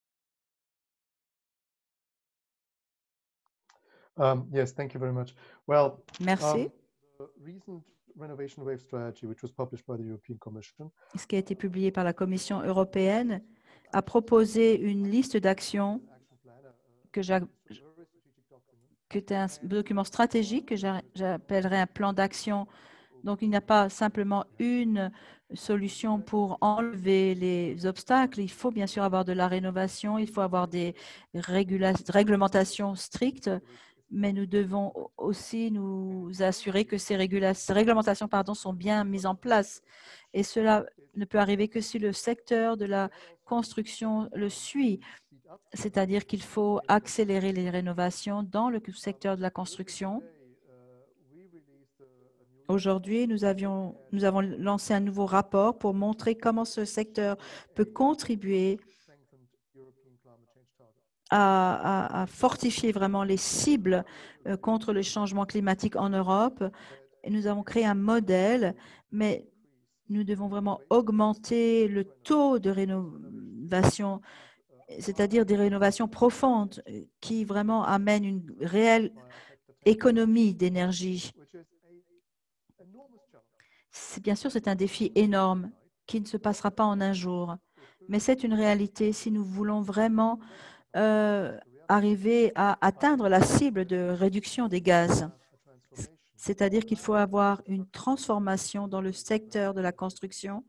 Um, yes, thank you very much. Well, Merci. um, the recent renovation wave strategy, which was published by the European Commission, ce qui a été publié par la Commission européenne, a proposé une liste d'actions que est un document stratégique que j'appellerais un plan d'action. Donc, il n'y a pas simplement une solution pour enlever les obstacles. Il faut bien sûr avoir de la rénovation, il faut avoir des réglementations strictes, mais nous devons aussi nous assurer que ces réglementations pardon, sont bien mises en place. Et cela ne peut arriver que si le secteur de la construction le suit, c'est-à-dire qu'il faut accélérer les rénovations dans le secteur de la construction. Aujourd'hui, nous, avions, nous avons lancé un nouveau rapport pour montrer comment ce secteur peut contribuer à, à, à fortifier vraiment les cibles euh, contre le changement climatique en Europe. Et nous avons créé un modèle, mais nous devons vraiment augmenter le taux de rénovation, c'est-à-dire des rénovations profondes qui vraiment amènent une réelle économie d'énergie. Bien sûr, c'est un défi énorme qui ne se passera pas en un jour, mais c'est une réalité si nous voulons vraiment euh, arriver à atteindre la cible de réduction des gaz. C'est-à-dire qu'il faut avoir une transformation dans le secteur de la construction,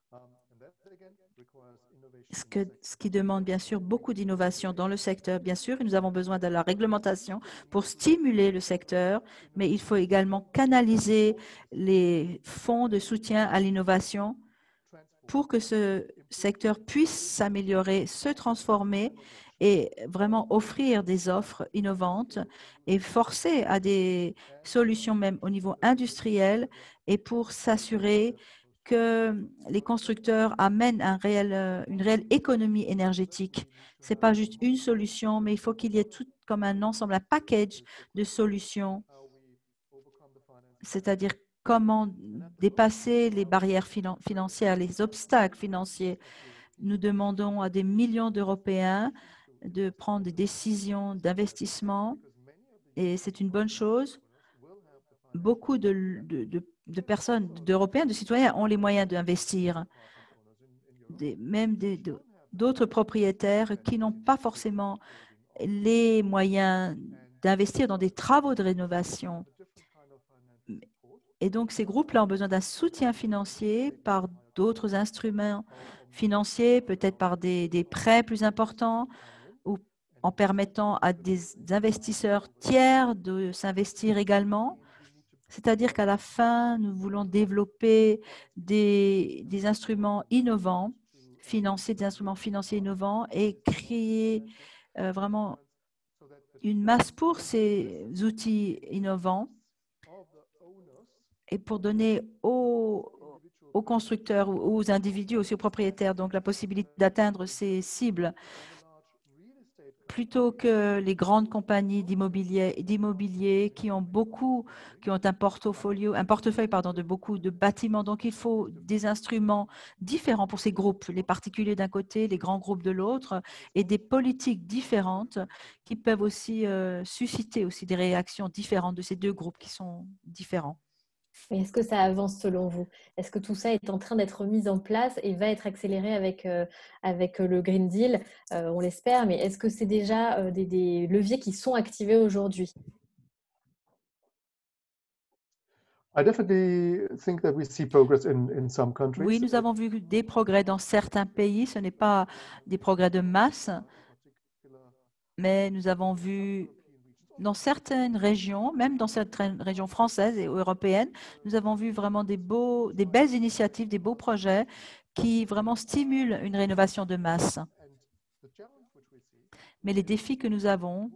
ce, que, ce qui demande bien sûr beaucoup d'innovation dans le secteur. Bien sûr, nous avons besoin de la réglementation pour stimuler le secteur, mais il faut également canaliser les fonds de soutien à l'innovation pour que ce secteur puisse s'améliorer, se transformer et vraiment offrir des offres innovantes et forcer à des solutions même au niveau industriel et pour s'assurer que les constructeurs amènent un réel, une réelle économie énergétique. Ce n'est pas juste une solution, mais il faut qu'il y ait tout comme un ensemble, un package de solutions, c'est-à-dire comment dépasser les barrières finan financières, les obstacles financiers. Nous demandons à des millions d'Européens de prendre des décisions d'investissement et c'est une bonne chose. Beaucoup de, de, de, de personnes, d'Européens, de citoyens ont les moyens d'investir, des, même d'autres propriétaires qui n'ont pas forcément les moyens d'investir dans des travaux de rénovation. Et donc, ces groupes-là ont besoin d'un soutien financier par d'autres instruments financiers, peut-être par des, des prêts plus importants ou en permettant à des investisseurs tiers de s'investir également. C'est-à-dire qu'à la fin, nous voulons développer des, des instruments innovants, financer des instruments financiers innovants et créer euh, vraiment une masse pour ces outils innovants et pour donner aux, aux constructeurs, aux individus, aussi aux propriétaires, donc la possibilité d'atteindre ces cibles plutôt que les grandes compagnies d'immobilier qui ont beaucoup, qui ont un portfolio, un portefeuille pardon, de beaucoup de bâtiments. Donc, il faut des instruments différents pour ces groupes, les particuliers d'un côté, les grands groupes de l'autre, et des politiques différentes qui peuvent aussi euh, susciter aussi des réactions différentes de ces deux groupes qui sont différents. Est-ce que ça avance selon vous? Est-ce que tout ça est en train d'être mis en place et va être accéléré avec, euh, avec le Green Deal? euh, On l'espère, mais est-ce que c'est déjà euh, des, des leviers qui sont activés aujourd'hui? Oui, nous avons vu des progrès dans certains pays. Ce n'est pas des progrès de masse, mais nous avons vu dans certaines régions, même dans certaines régions françaises et européennes, nous avons vu vraiment des, beaux, des belles initiatives, des beaux projets qui vraiment stimulent une rénovation de masse. Mais les défis que nous avons,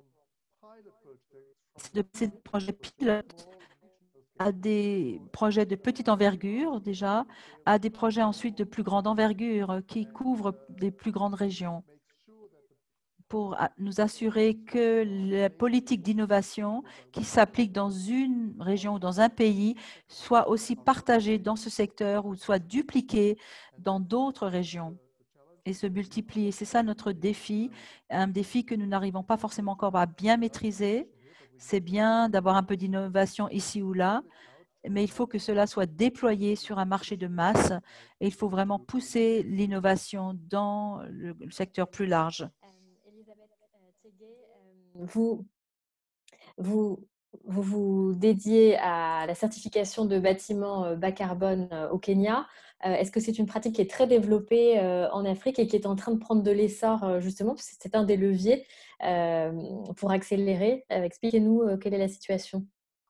c'est de passer des projets pilotes à des projets de petite envergure déjà, à des projets ensuite de plus grande envergure qui couvrent des plus grandes régions, pour nous assurer que la politique d'innovation qui s'applique dans une région ou dans un pays soit aussi partagée dans ce secteur ou soit dupliquée dans d'autres régions et se multiplier. C'est ça notre défi, un défi que nous n'arrivons pas forcément encore à bien maîtriser. C'est bien d'avoir un peu d'innovation ici ou là, mais il faut que cela soit déployé sur un marché de masse et il faut vraiment pousser l'innovation dans le secteur plus large. Vous, vous, vous vous dédiez à la certification de bâtiments bas carbone au Kenya. Est-ce que c'est une pratique qui est très développée en Afrique et qui est en train de prendre de l'essor justement, parce que c'est un des leviers pour accélérer? Expliquez-nous quelle est la situation.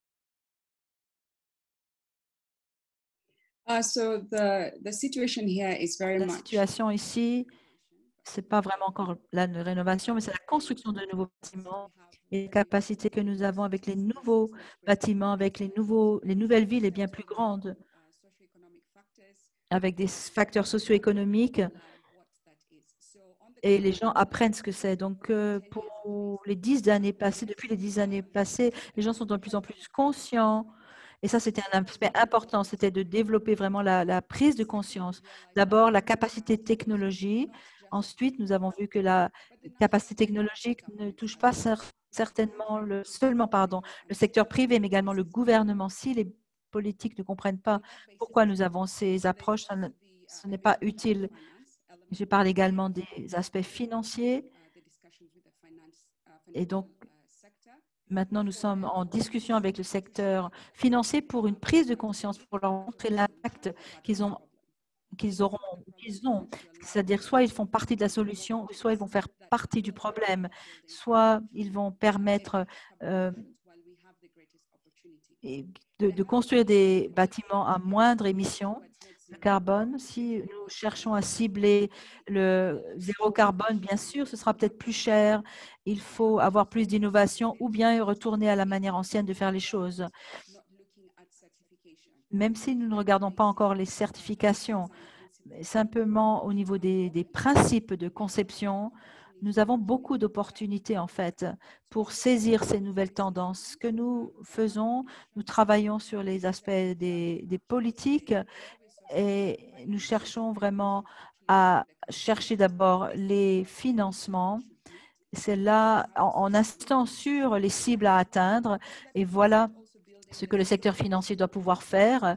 Uh, so the, the situation here is very La much situation ici, ce n'est pas vraiment encore la rénovation, mais c'est la construction de nouveaux bâtiments et les capacités que nous avons avec les nouveaux bâtiments, avec les, nouveaux, les nouvelles villes est bien plus grande, avec des facteurs socio-économiques et les gens apprennent ce que c'est. Donc, euh, pour les dix années passées, depuis les dix années passées, les gens sont de plus en plus conscients. Et ça, c'était un aspect important, c'était de développer vraiment la, la prise de conscience. D'abord, la capacité technologique. Ensuite, nous avons vu que la capacité technologique ne touche pas certainement le, seulement pardon, le secteur privé, mais également le gouvernement. Si les politiques ne comprennent pas pourquoi nous avons ces approches, ça ne, ce n'est pas utile. Je parle également des aspects financiers. Et donc, maintenant, nous sommes en discussion avec le secteur financier pour une prise de conscience, pour leur montrer l'impact qu'ils ont, qu'ils auront, qu'ils ont. C'est-à-dire, soit ils font partie de la solution, soit ils vont faire partie du problème, soit ils vont permettre euh, de, de construire des bâtiments à moindre émission de carbone. Si nous cherchons à cibler le zéro carbone, bien sûr, ce sera peut-être plus cher. Il faut avoir plus d'innovation ou bien retourner à la manière ancienne de faire les choses. Même si nous ne regardons pas encore les certifications, simplement au niveau des, des principes de conception, nous avons beaucoup d'opportunités en fait pour saisir ces nouvelles tendances. Ce que nous faisons, nous travaillons sur les aspects des, des politiques et nous cherchons vraiment à chercher d'abord les financements C'est là, en, en insistant sur les cibles à atteindre, et voilà ce que le secteur financier doit pouvoir faire.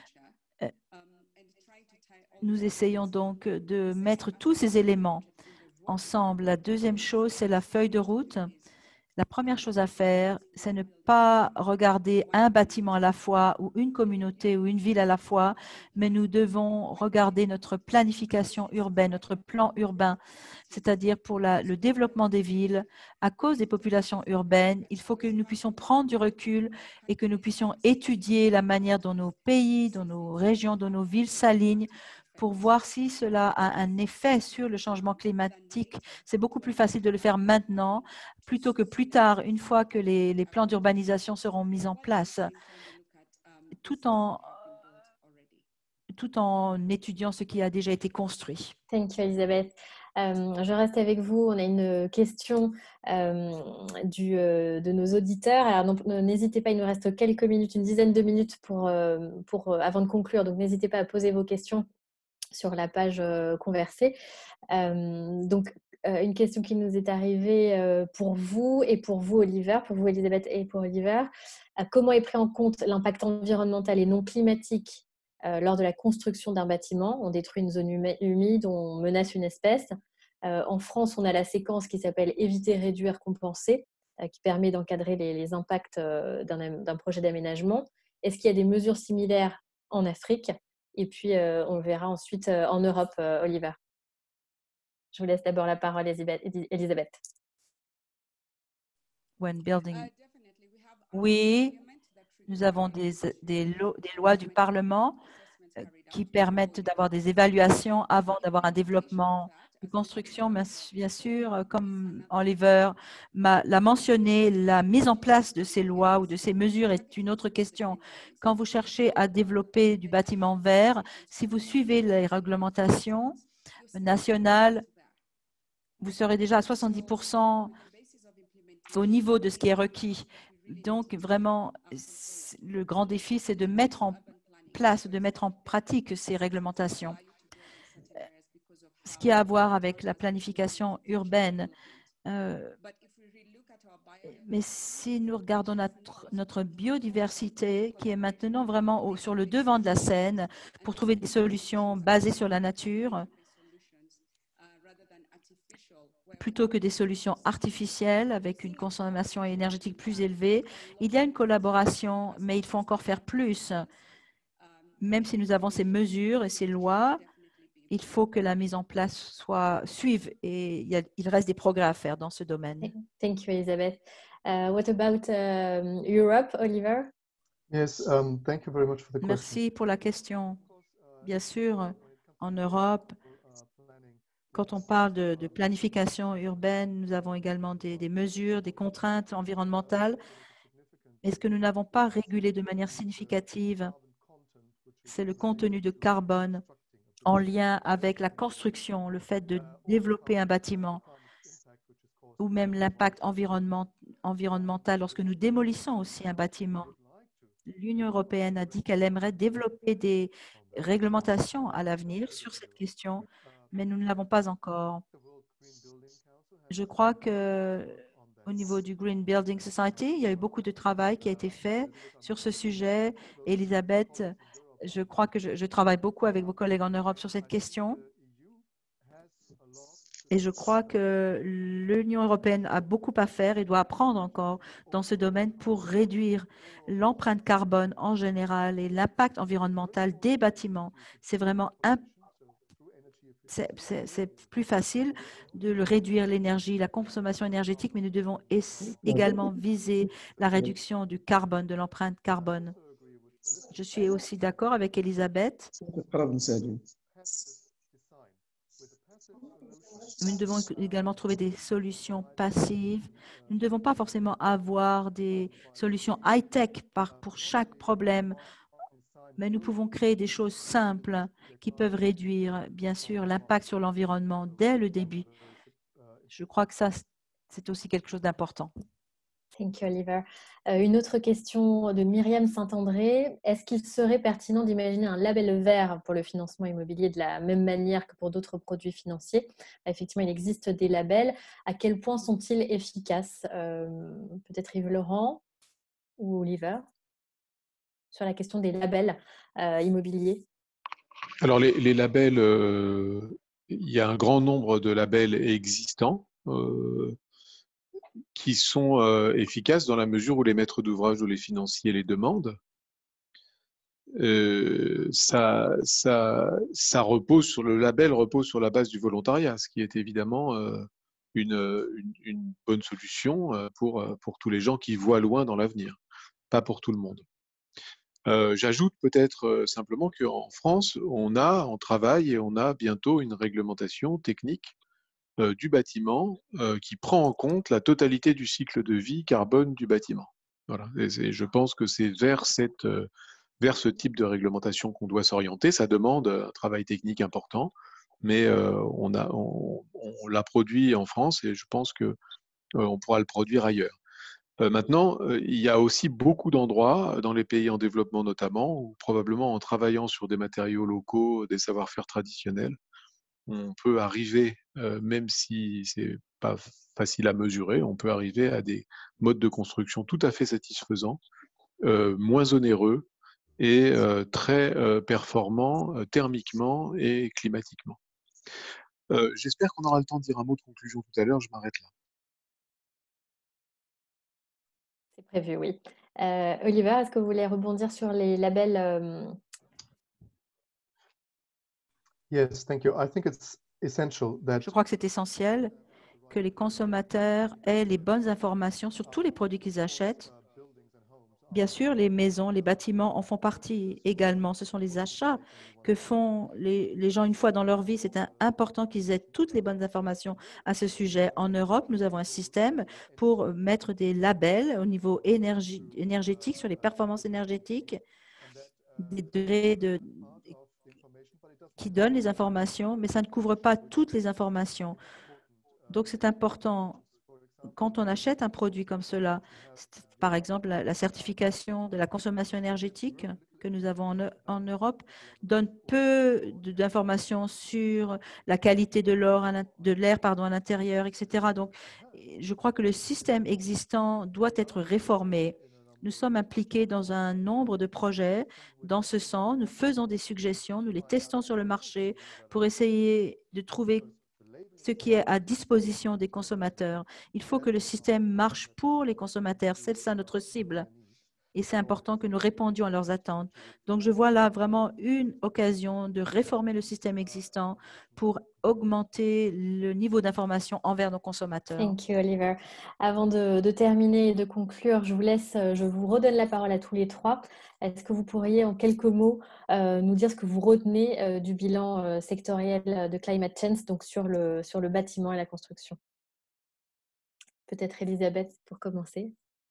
Nous essayons donc de mettre tous ces éléments ensemble. La deuxième chose, c'est la feuille de route. La première chose à faire, c'est ne pas regarder un bâtiment à la fois ou une communauté ou une ville à la fois, mais nous devons regarder notre planification urbaine, notre plan urbain, c'est-à-dire pour la, le développement des villes. À cause des populations urbaines, il faut que nous puissions prendre du recul et que nous puissions étudier la manière dont nos pays, dont nos régions, dont nos villes s'alignent pour voir si cela a un effet sur le changement climatique. C'est beaucoup plus facile de le faire maintenant plutôt que plus tard, une fois que les, les plans d'urbanisation seront mis en place, tout en, tout en étudiant ce qui a déjà été construit. Thank you, Elisabeth. Euh, je reste avec vous. On a une question euh, du, euh, de nos auditeurs. Alors, n'hésitez pas, il nous reste quelques minutes, une dizaine de minutes pour, euh, pour, euh, avant de conclure. Donc, n'hésitez pas à poser vos questions sur la page euh, conversée. Euh, donc, euh, une question qui nous est arrivée euh, pour vous et pour vous, Oliver, pour vous, Elisabeth, et pour Oliver. Euh, comment est pris en compte l'impact environnemental et non climatique euh, lors de la construction d'un bâtiment? On détruit une zone humide, on menace une espèce. Euh, en France, on a la séquence qui s'appelle éviter, réduire, compenser, euh, qui permet d'encadrer les, les impacts euh, d'un, d'un projet d'aménagement. Est-ce qu'il y a des mesures similaires en Afrique? Et puis, euh, on verra ensuite euh, en Europe, euh, Oliver. Je vous laisse d'abord la parole, Elisabeth. When building. Oui, nous avons des, des, lo- des lois du Parlement euh, qui permettent d'avoir des évaluations avant d'avoir un développement de construction. Mais bien sûr, comme Oliver l'a mentionné, la mise en place de ces lois ou de ces mesures est une autre question. Quand vous cherchez à développer du bâtiment vert, si vous suivez les réglementations nationales, vous serez déjà à soixante-dix pour cent au niveau de ce qui est requis. Donc, vraiment, le grand défi, c'est de mettre en place, de mettre en pratique ces réglementations. Ce qui a à voir avec la planification urbaine. Euh, mais si nous regardons notre, notre biodiversité, qui est maintenant vraiment au, sur le devant de la scène, pour trouver des solutions basées sur la nature, plutôt que des solutions artificielles avec une consommation énergétique plus élevée. Il y a une collaboration, mais il faut encore faire plus. Même si nous avons ces mesures et ces lois, il faut que la mise en place soit suive et il, y a, il reste des progrès à faire dans ce domaine. Thank you, Elisabeth. Uh, what about um, Europe, Oliver? Yes, um, thank you very much for the question. Merci pour la question. Bien sûr, en Europe, quand on parle de, de planification urbaine, nous avons également des, des mesures, des contraintes environnementales. Et ce que nous n'avons pas régulé de manière significative, c'est le contenu de carbone en lien avec la construction, le fait de développer un bâtiment ou même l'impact environnement, environnemental lorsque nous démolissons aussi un bâtiment. L'Union européenne a dit qu'elle aimerait développer des réglementations à l'avenir sur cette question, mais nous ne l'avons pas encore. Je crois que au niveau du Green Building Society, il y a eu beaucoup de travail qui a été fait sur ce sujet. Elisabeth, je crois que je, je travaille beaucoup avec vos collègues en Europe sur cette question. Et je crois que l'Union européenne a beaucoup à faire et doit apprendre encore dans ce domaine pour réduire l'empreinte carbone en général et l'impact environnemental des bâtiments. C'est vraiment important. C'est plus facile de le réduire l'énergie, la consommation énergétique, mais nous devons également viser la réduction du carbone, de l'empreinte carbone. Je suis aussi d'accord avec Elisabeth. Nous devons également trouver des solutions passives. Nous ne devons pas forcément avoir des solutions high-tech pour chaque problème, mais nous pouvons créer des choses simples qui peuvent réduire, bien sûr, l'impact sur l'environnement dès le début. Je crois que ça, c'est aussi quelque chose d'important. Thank you, Oliver. Euh, une autre question de Myriam Saint-André. Est-ce qu'il serait pertinent d'imaginer un label vert pour le financement immobilier de la même manière que pour d'autres produits financiers? Effectivement, il existe des labels. À quel point sont-ils efficaces? euh, Peut-être Yves Laurent ou Oliver sur la question des labels euh, immobiliers. Alors, les, les labels, euh, il y a un grand nombre de labels existants. Euh, qui sont euh, efficaces dans la mesure où les maîtres d'ouvrage ou les financiers les demandent. Euh, ça, ça, ça repose sur le label, repose sur la base du volontariat, ce qui est évidemment euh, une, une, une bonne solution pour, pour tous les gens qui voient loin dans l'avenir, pas pour tout le monde. Euh, J'ajoute peut-être euh, simplement qu'en France, on a, on travaille et on a bientôt une réglementation technique Euh, du bâtiment euh, qui prend en compte la totalité du cycle de vie carbone du bâtiment. Voilà. Et, et je pense que c'est vers, cette, euh, vers ce type de réglementation qu'on doit s'orienter. Ça demande un travail technique important, mais euh, on, a, on, on l'a produit en France et je pense qu'on euh, pourra le produire ailleurs. Euh, maintenant, euh, il y a aussi beaucoup d'endroits, dans les pays en développement notamment, où probablement en travaillant sur des matériaux locaux, des savoir-faire traditionnels, on peut arriver, euh, même si c'est pas facile à mesurer, on peut arriver à des modes de construction tout à fait satisfaisants, euh, moins onéreux et euh, très euh, performants euh, thermiquement et climatiquement. Euh, J'espère qu'on aura le temps de dire un mot de conclusion tout à l'heure, je m'arrête là. C'est prévu, oui. Euh, Oliver, est-ce que vous voulez rebondir sur les labels euh... Yes, thank you. I think it's essential that Je crois que c'est essentiel que les consommateurs aient les bonnes informations sur tous les produits qu'ils achètent. Bien sûr, les maisons, les bâtiments en font partie également. Ce sont les achats que font les, les gens une fois dans leur vie. C'est un- important qu'ils aient toutes les bonnes informations à ce sujet. En Europe, nous avons un système pour mettre des labels au niveau énergie, énergétique, sur les performances énergétiques, des degrés de, qui donnent les informations, mais ça ne couvre pas toutes les informations. Donc, c'est important quand on achète un produit comme cela, par exemple la, la certification de la consommation énergétique que nous avons en, en Europe, donne peu d'informations sur la qualité de l'air pardon, à l'intérieur, et cetera. Donc, je crois que le système existant doit être réformé. Nous sommes impliqués dans un nombre de projets dans ce sens. Nous faisons des suggestions, nous les testons sur le marché pour essayer de trouver ce qui est à disposition des consommateurs. Il faut que le système marche pour les consommateurs. C'est ça notre cible. Et c'est important que nous répondions à leurs attentes. Donc, je vois là vraiment une occasion de réformer le système existant pour augmenter le niveau d'information envers nos consommateurs. Thank you, Oliver. Avant de, de terminer et de conclure, je vous laisse, je vous redonne la parole à tous les trois. Est-ce que vous pourriez en quelques mots euh, nous dire ce que vous retenez euh, du bilan euh, sectoriel de Climate Change, donc sur le, sur le bâtiment et la construction? Peut-être Elisabeth pour commencer.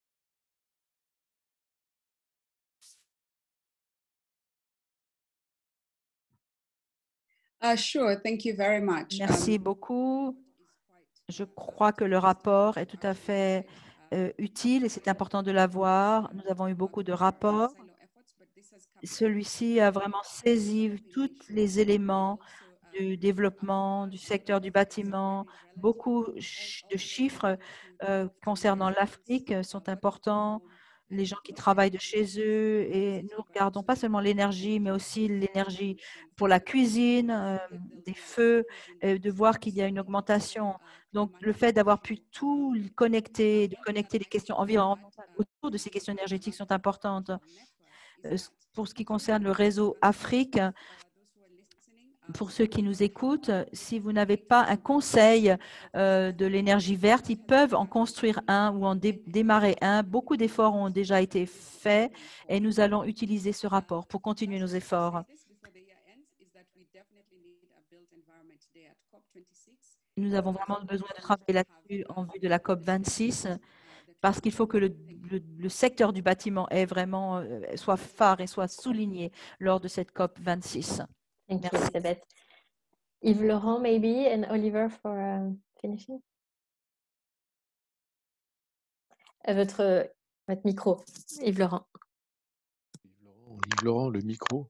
Uh, sure, thank you very much. Merci beaucoup. Je crois que le rapport est tout à fait euh, utile et c'est important de l'avoir. Nous avons eu beaucoup de rapports. Celui-ci a vraiment saisi tous les éléments du développement du secteur du bâtiment. Beaucoup de chiffres euh, concernant l'Afrique sont importants. Les gens qui travaillent de chez eux et nous regardons pas seulement l'énergie, mais aussi l'énergie pour la cuisine, euh, des feux, et de voir qu'il y a une augmentation. Donc, le fait d'avoir pu tout connecter, de connecter les questions environnementales autour de ces questions énergétiques sont importantes. Pour ce qui concerne le réseau Afrique, pour ceux qui nous écoutent, si vous n'avez pas un conseil euh, de l'énergie verte, ils peuvent en construire un ou en dé démarrer un. Beaucoup d'efforts ont déjà été faits et nous allons utiliser ce rapport pour continuer nos efforts. Nous avons vraiment besoin de travailler là-dessus en vue de la COP vingt-six parce qu'il faut que le, le, le secteur du bâtiment est vraiment, euh, soit phare et soit souligné lors de cette COP vingt-six. Thank Merci. you, Elisabeth. Yves Laurent, maybe, and Oliver for uh, finishing. À votre, votre micro, Yves Laurent. Yves Laurent, Yves Laurent, le micro.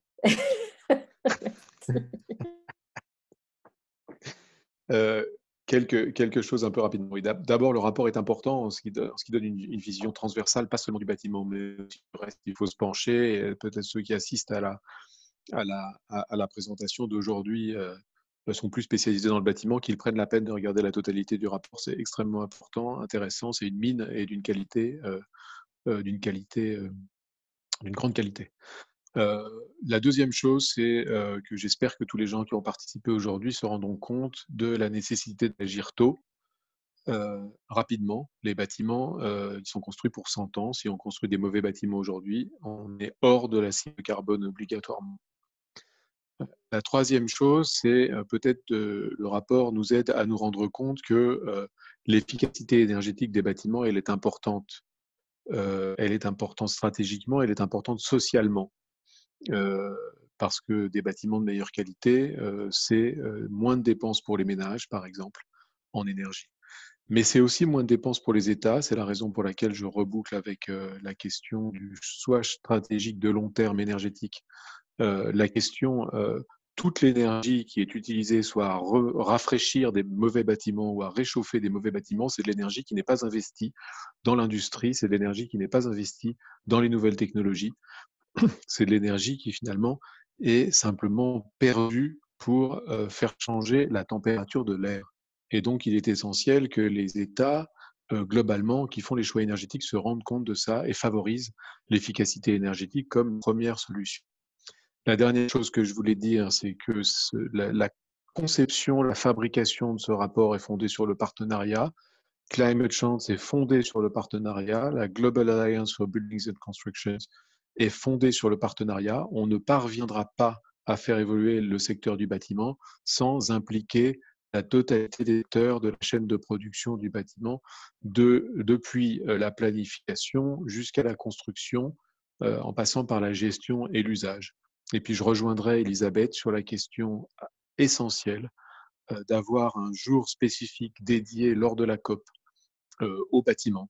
euh, quelque, quelque chose un peu rapidement. Oui, d'abord, le rapport est important en ce qui, donne, en ce qui donne une, une vision transversale, pas seulement du bâtiment, mais aussi du reste. Il faut se pencher. Peut-être ceux qui assistent à la, à la, à, à la présentation d'aujourd'hui euh, sont plus spécialisés dans le bâtiment, qu'ils prennent la peine de regarder la totalité du rapport. C'est extrêmement important, intéressant. C'est une mine et d'une qualité, euh, euh, d'une qualité, euh, d'une grande qualité. Euh, la deuxième chose, c'est euh, que j'espère que tous les gens qui ont participé aujourd'hui se rendront compte de la nécessité d'agir tôt, euh, rapidement. Les bâtiments, euh, ils sont construits pour cent ans. Si on construit des mauvais bâtiments aujourd'hui, on est hors de la cible carbone obligatoirement. La troisième chose, c'est euh, peut-être euh, le rapport nous aide à nous rendre compte que euh, l'efficacité énergétique des bâtiments, elle est importante. Euh, elle est importante stratégiquement, elle est importante socialement. Euh, parce que des bâtiments de meilleure qualité, euh, c'est euh, moins de dépenses pour les ménages, par exemple, en énergie. Mais c'est aussi moins de dépenses pour les États. C'est la raison pour laquelle je reboucle avec euh, la question du choix stratégique de long terme énergétique. Euh, la question, euh, toute l'énergie qui est utilisée, soit à rafraîchir des mauvais bâtiments ou à réchauffer des mauvais bâtiments, c'est de l'énergie qui n'est pas investie dans l'industrie, c'est de l'énergie qui n'est pas investie dans les nouvelles technologies. C'est de l'énergie qui finalement est simplement perdue pour euh, faire changer la température de l'air. Et donc, il est essentiel que les États, euh, globalement, qui font les choix énergétiques, se rendent compte de ça et favorisent l'efficacité énergétique comme première solution. La dernière chose que je voulais dire, c'est que ce, la, la conception, la fabrication de ce rapport est fondée sur le partenariat. Climate Change est fondée sur le partenariat. La Global Alliance for Buildings and Constructions est fondée sur le partenariat. On ne parviendra pas à faire évoluer le secteur du bâtiment sans impliquer la totalité des acteurs de la chaîne de production du bâtiment, de, depuis la planification jusqu'à la construction, euh, en passant par la gestion et l'usage. Et puis je rejoindrai Elisabeth sur la question essentielle euh, d'avoir un jour spécifique dédié lors de la COP euh, au bâtiment.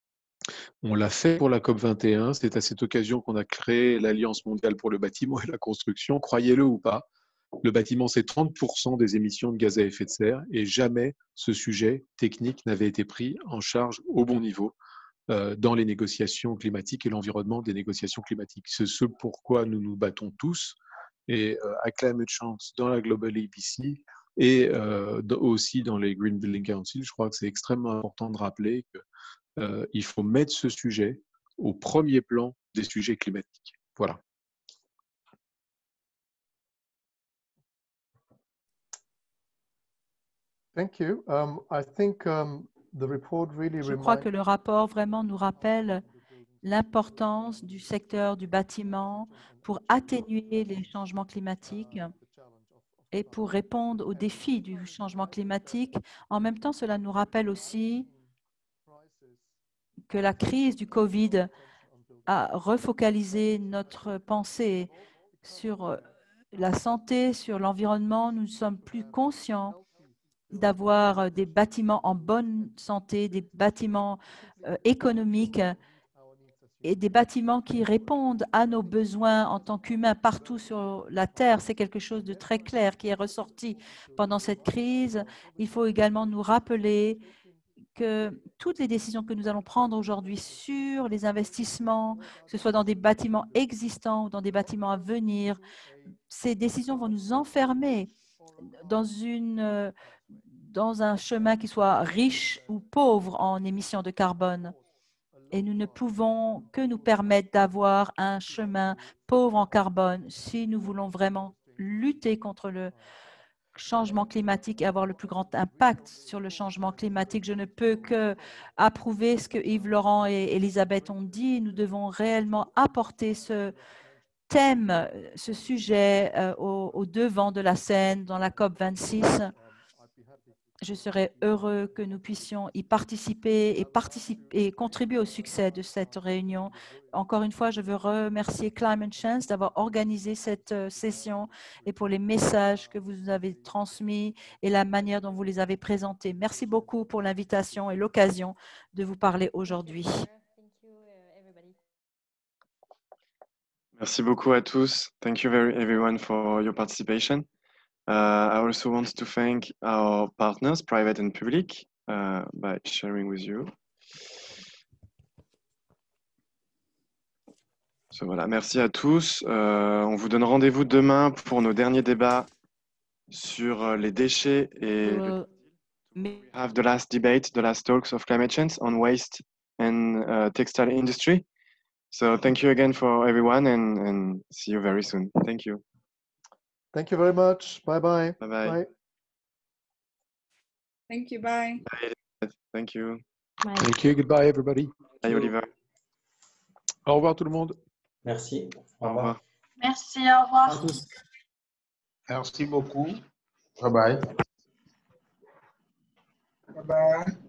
On l'a fait pour la COP vingt et un, c'est à cette occasion qu'on a créé l'Alliance mondiale pour le bâtiment et la construction. Croyez-le ou pas, le bâtiment, c'est trente pour cent des émissions de gaz à effet de serre et jamais ce sujet technique n'avait été pris en charge au bon niveau euh, dans les négociations climatiques et l'environnement des négociations climatiques. C'est ce pourquoi nous nous battons tous et euh, à Climate Change dans la Global A P C et euh, aussi dans les Green Building Council. Je crois que c'est extrêmement important de rappeler que Euh, il faut mettre ce sujet au premier plan des sujets climatiques. Voilà. Thank you. Um, I think um, the report really Je crois que le rapport vraiment nous rappelle l'importance du secteur du bâtiment pour atténuer les changements climatiques et pour répondre aux défis du changement climatique. En même temps, cela nous rappelle aussi que la crise du Covid a refocalisé notre pensée sur la santé, sur l'environnement. Nous sommes plus conscients d'avoir des bâtiments en bonne santé, des bâtiments euh, économiques et des bâtiments qui répondent à nos besoins en tant qu'humains partout sur la Terre. C'est quelque chose de très clair qui est ressorti pendant cette crise. Il faut également nous rappeler que toutes les décisions que nous allons prendre aujourd'hui sur les investissements, que ce soit dans des bâtiments existants ou dans des bâtiments à venir, ces décisions vont nous enfermer dans, une, dans un chemin qui soit riche ou pauvre en émissions de carbone. Et nous ne pouvons que nous permettre d'avoir un chemin pauvre en carbone si nous voulons vraiment lutter contre le changement climatique et avoir le plus grand impact sur le changement climatique. Je ne peux que approuver ce que Yves Laurent et Elisabeth ont dit. Nous devons réellement apporter ce thème, ce sujet euh, au, au devant de la scène dans la COP vingt-six. Je serais heureux que nous puissions y participer et, participer et contribuer au succès de cette réunion. Encore une fois, je veux remercier Climate Change d'avoir organisé cette session et pour les messages que vous avez transmis et la manière dont vous les avez présentés. Merci beaucoup pour l'invitation et l'occasion de vous parler aujourd'hui. Merci beaucoup à tous. Thank you very everyone for your participation. Uh, I also want to thank our partners, private and public, uh, by sharing with you. So, voilà, merci à tous. Uh, on vous donne rendez-vous demain pour nos derniers débats sur les déchets et le... We have the last debate, the last talks of climate change on waste and uh, textile industry. So thank you again for everyone and, and see you very soon. Thank you. Thank you very much. Bye-bye. Bye-bye. Bye. Thank you. Bye. Bye. Thank you. Bye. Thank you. Goodbye, everybody. Bye, Oliver. Au revoir tout le monde. Merci. Au revoir. Merci, au revoir. À tous. Merci beaucoup. Bye bye. Bye bye.